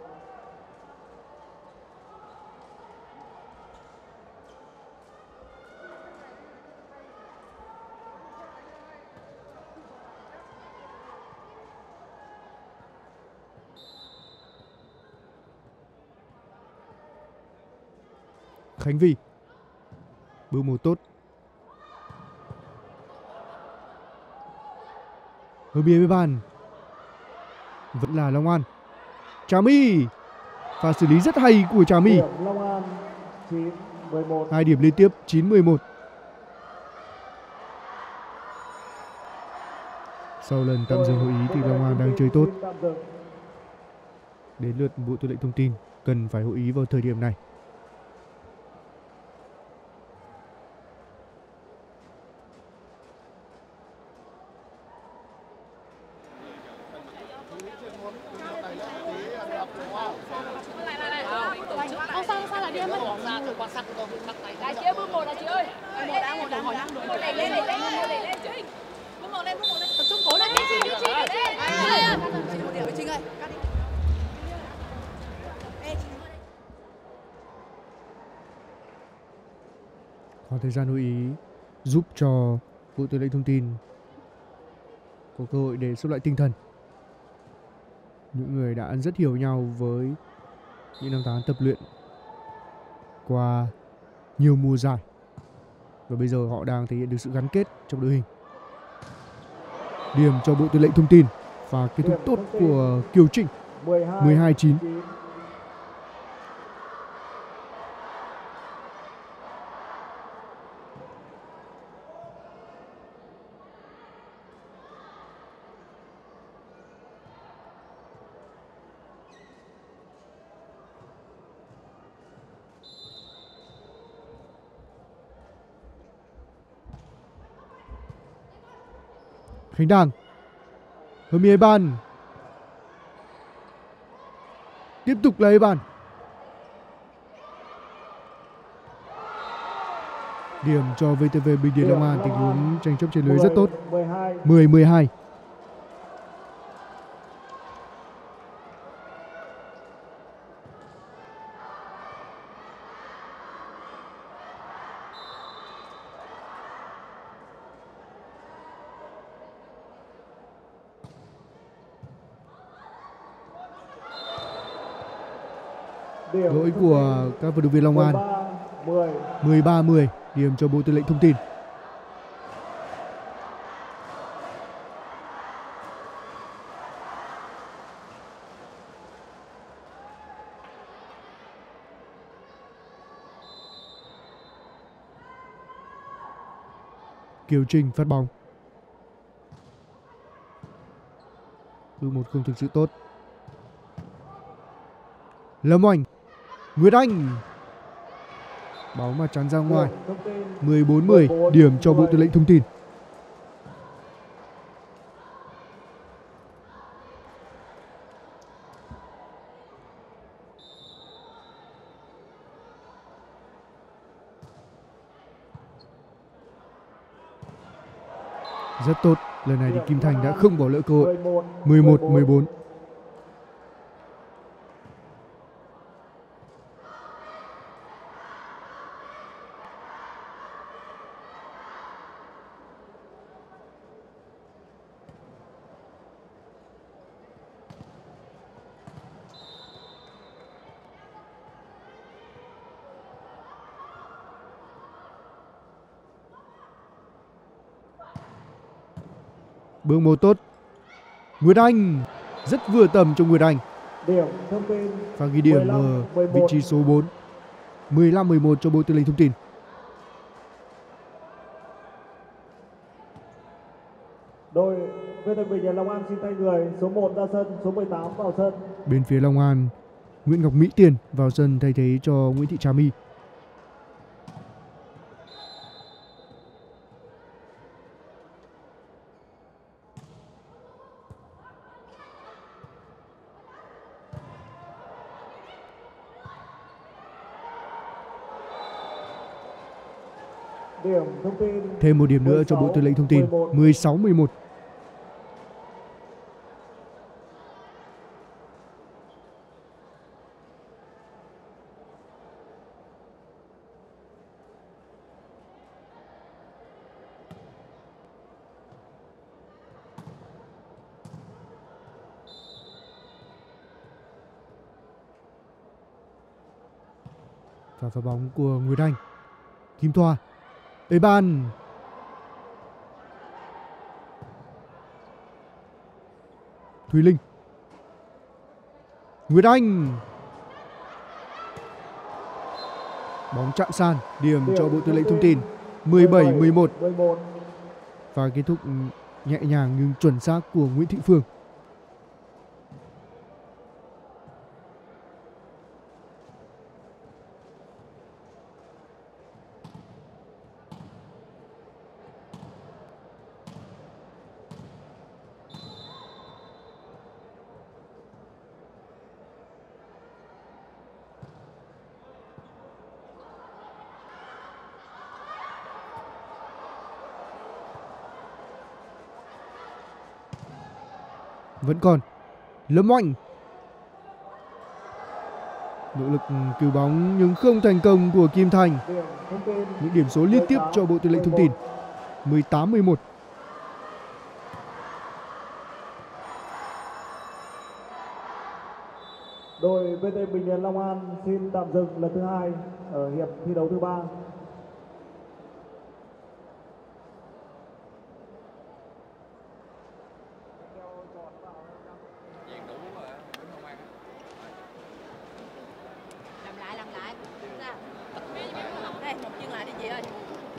Khánh Vy bước một tốt. Hơi bia với bàn. Vẫn là Long An. Trà My. Pha xử lý rất hay của Trà My. Long An chín mười một. Hai điểm liên tiếp chín mười một. Sau lần tạm dừng hội ý thì Long An đang chơi tốt. Đến lượt Bộ Tư lệnh Thông tin cần phải hội ý vào thời điểm này. Còn thời gian hội ý giúp cho Bộ Tư lệnh Thông tin có cơ hội để xúc lại tinh thần. Những người đã rất hiểu nhau với những năm tháng tập luyện qua nhiều mùa giải. Và bây giờ họ đang thể hiện được sự gắn kết trong đội hình. Điểm cho Bộ Tư lệnh Thông tin và kết thúc tốt của Kiều Trinh mười hai chín. Khánh Đàng. Hơm Ê Ban. Tiếp tục là Ê Ban. Điểm cho vê tê vê Bình Điền Long An, tình huống tranh chấp trên lưới rất tốt. mười mười hai. Lỗi của các vận động viên Long An. mười ba mười. Điểm cho Bộ Tư lệnh Thông tin. Kiều Trinh phát bóng. Bước một không thực sự tốt. Lâm Oanh. Nguyệt Anh. Bóng mà chắn ra ngoài. mười bốn mười. Điểm cho Bộ Tư lệnh Thông tin. Rất tốt. Lần này thì Kim Thành đã không bỏ lỡ cơ hội. mười một mười bốn. Bước một tốt. Nguyệt Anh. Rất vừa tầm cho Nguyệt Anh. Và ghi điểm ở vị trí số bốn. mười lăm mười một cho Bộ Tư lệnh Thông tin. Đội vê tê vê Bình Điền Long An xin thay người. Số một ra sân, số mười tám vào sân. Bên phía Long An, Nguyễn Ngọc Mỹ Tiền vào sân thay thế cho Nguyễn Thị Trà My. Điểm thông tin. Thêm một điểm nữa cho Bộ Tư lệnh Thông tin. mười sáu mười một. Và pha bóng của Nguyệt Anh. Kim Thoa. Ê bàn. Thùy Linh. Nguyệt Anh. Bóng chạm sàn, điểm cho Bộ Tư lệnh Thông tin. mười bảy mười một. Và kết thúc nhẹ nhàng nhưng chuẩn xác của Nguyễn Thị Phương. Vẫn còn Lâm Oanh. Nỗ lực cứu bóng nhưng không thành công của Kim Thành. Những điểm số liên tiếp cho Bộ Tư lệnh Thông tin. mười tám mười một. Đội vê tê Bình Điền Long An xin tạm dừng lần thứ hai ở hiệp thi đấu thứ ba. Làm lại, làm lại. Ra. Đây, một chân lại đi chị ơi.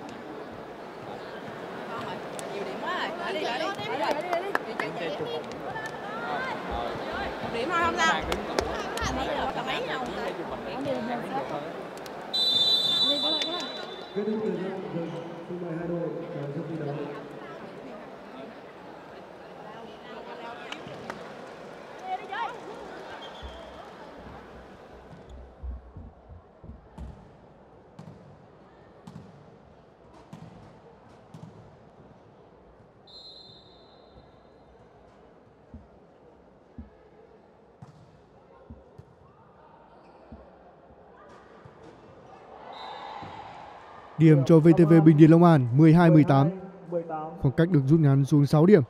Con rồi, nhiều điểm quá rồi. Lại đi, lại đi. Lại đi, lại đi. Chạy, chạy, chạy. Một điểm thôi không sao? Mấy rồi, tầm mấy đâu. Kết thúc thời gian dừng, xin mời hai đội vào trong thi đấu. Điểm cho vê tê vê Bình Điền Long An mười hai mười tám. Khoảng cách được rút ngắn xuống sáu điểm.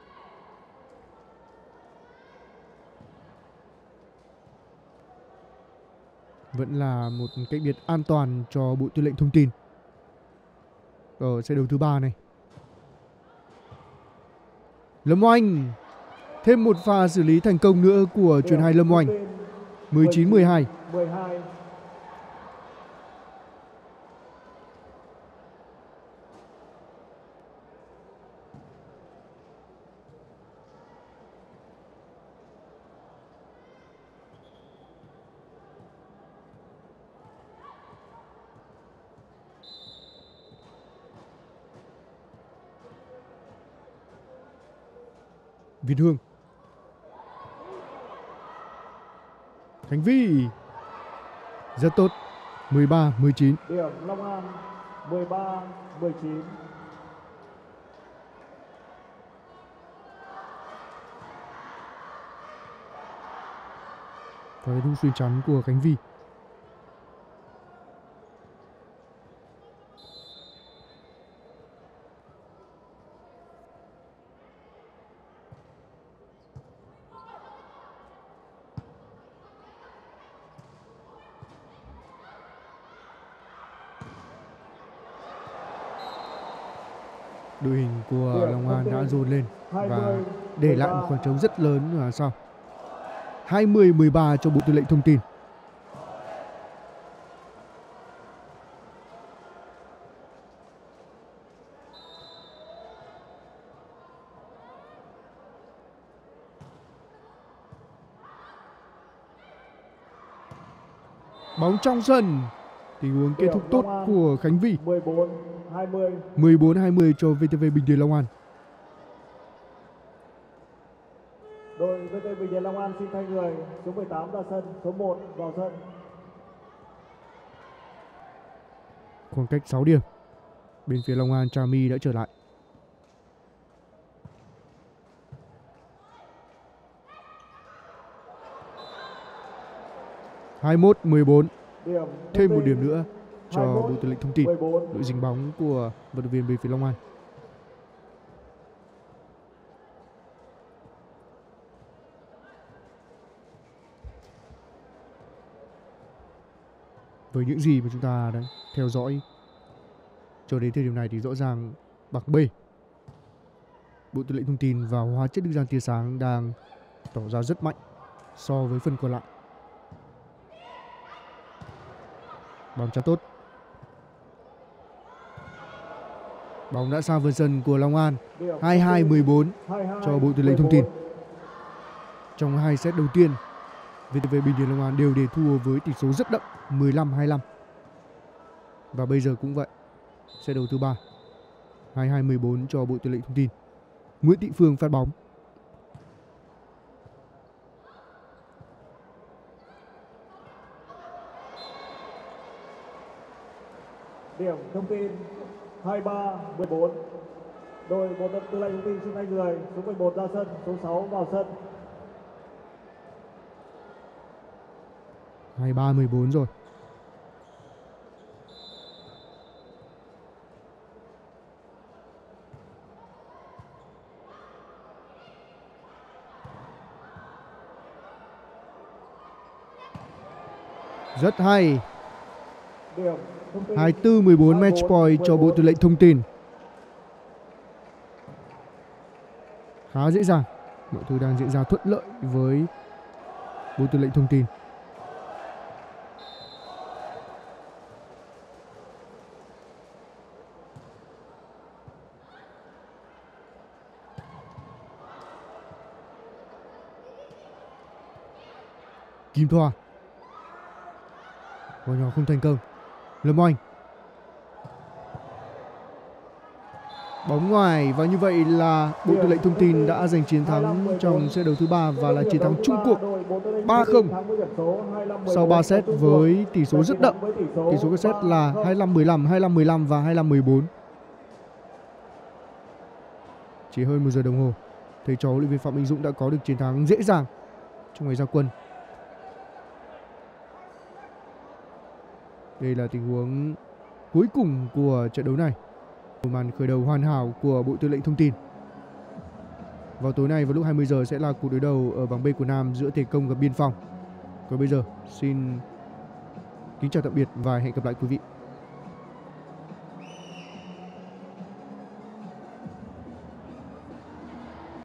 Vẫn là một cách biệt an toàn cho Bộ Tư lệnh Thông tin ở set đấu thứ ba này. Lâm Oanh. Thêm một pha xử lý thành công nữa của chuyền hai Lâm Oanh. mười chín mười hai. Việt Hương. Khánh Vy. Rất tốt. mười ba mười chín. Điểm Long An mười ba mười chín. Và đu xuyên chắn của Khánh Vy. Đội hình của Long An đã dồn lên và để lại một khoảng trống rất lớn là sao? hai mươi mười ba cho Bộ Tư lệnh Thông tin. Bóng trong sân. Tình huống kết thúc tốt của Khánh Vy. mười bốn hai mươi. mười bốn hai mươi cho vê tê vê Bình Điền Long An. Đội vê tê Bình Điền Long An xin thay người. Số mười tám ra sân, số một vào sân. Khoảng cách sáu điểm. Bên phía Long An, Trà My đã trở lại. hai mươi mốt mười bốn. Thêm một điểm nữa cho Bộ Tư lệnh Thông tin. Đội dính bóng của vận động viên bên phía Long An. Với những gì mà chúng ta đã theo dõi cho đến thời điểm này thì rõ ràng bảng B, Bộ Tư lệnh Thông tin và hóa chất Đức Giang tia sáng đang tỏ ra rất mạnh so với phần còn lại. Bóng chắn tốt. Bóng đã sang phần sân của Long An. hai hai mười bốn cho Bộ Tư lệnh Thông tin. Trong hai set đầu tiên, vê tê vê Bình Điền Long An đều để thua với tỷ số rất đậm mười lăm hai mươi lăm. Và bây giờ cũng vậy. Set đấu thứ ba, hai hai mười bốn cho Bộ Tư lệnh Thông tin. Nguyễn Thị Phương phát bóng. Điểm Thông tin hai ba mười bốn. Đội Bộ Tư lệnh Thông tin xin thay người, số mười một ra sân, số sáu vào sân. hai ba mười bốn rồi. Rất hay. Điểm Thông tin hai tư mười bốn match point cho Bộ Tư lệnh Thông tin. Khá dễ dàng. Mọi thứ đang diễn ra thuận lợi với Bộ Tư lệnh Thông tin. Kim Thoa. Bóng nhỏ không thành công. Lâm Oanh. Bóng ngoài, và như vậy là Bộ Tư lệnh Thông tin đã giành chiến thắng trong set đấu thứ ba và là chiến thắng chung cuộc ba không sau ba set với tỷ số rất đậm. Tỷ số các set là hai mươi lăm mười lăm, hai mươi lăm mười lăm và hai mươi lăm mười bốn. Chỉ hơn một giờ đồng hồ, thầy trò huấn luyện viên Phạm Minh Dũng đã có được chiến thắng dễ dàng trong ngày ra quân. Đây là tình huống cuối cùng của trận đấu này. Một màn khởi đầu hoàn hảo của Bộ Tư lệnh Thông tin. Vào tối nay vào lúc hai mươi giờ sẽ là cuộc đối đầu ở bảng B của nam giữa Thể Công và Biên Phòng. Còn bây giờ xin kính chào tạm biệt và hẹn gặp lại quý vị.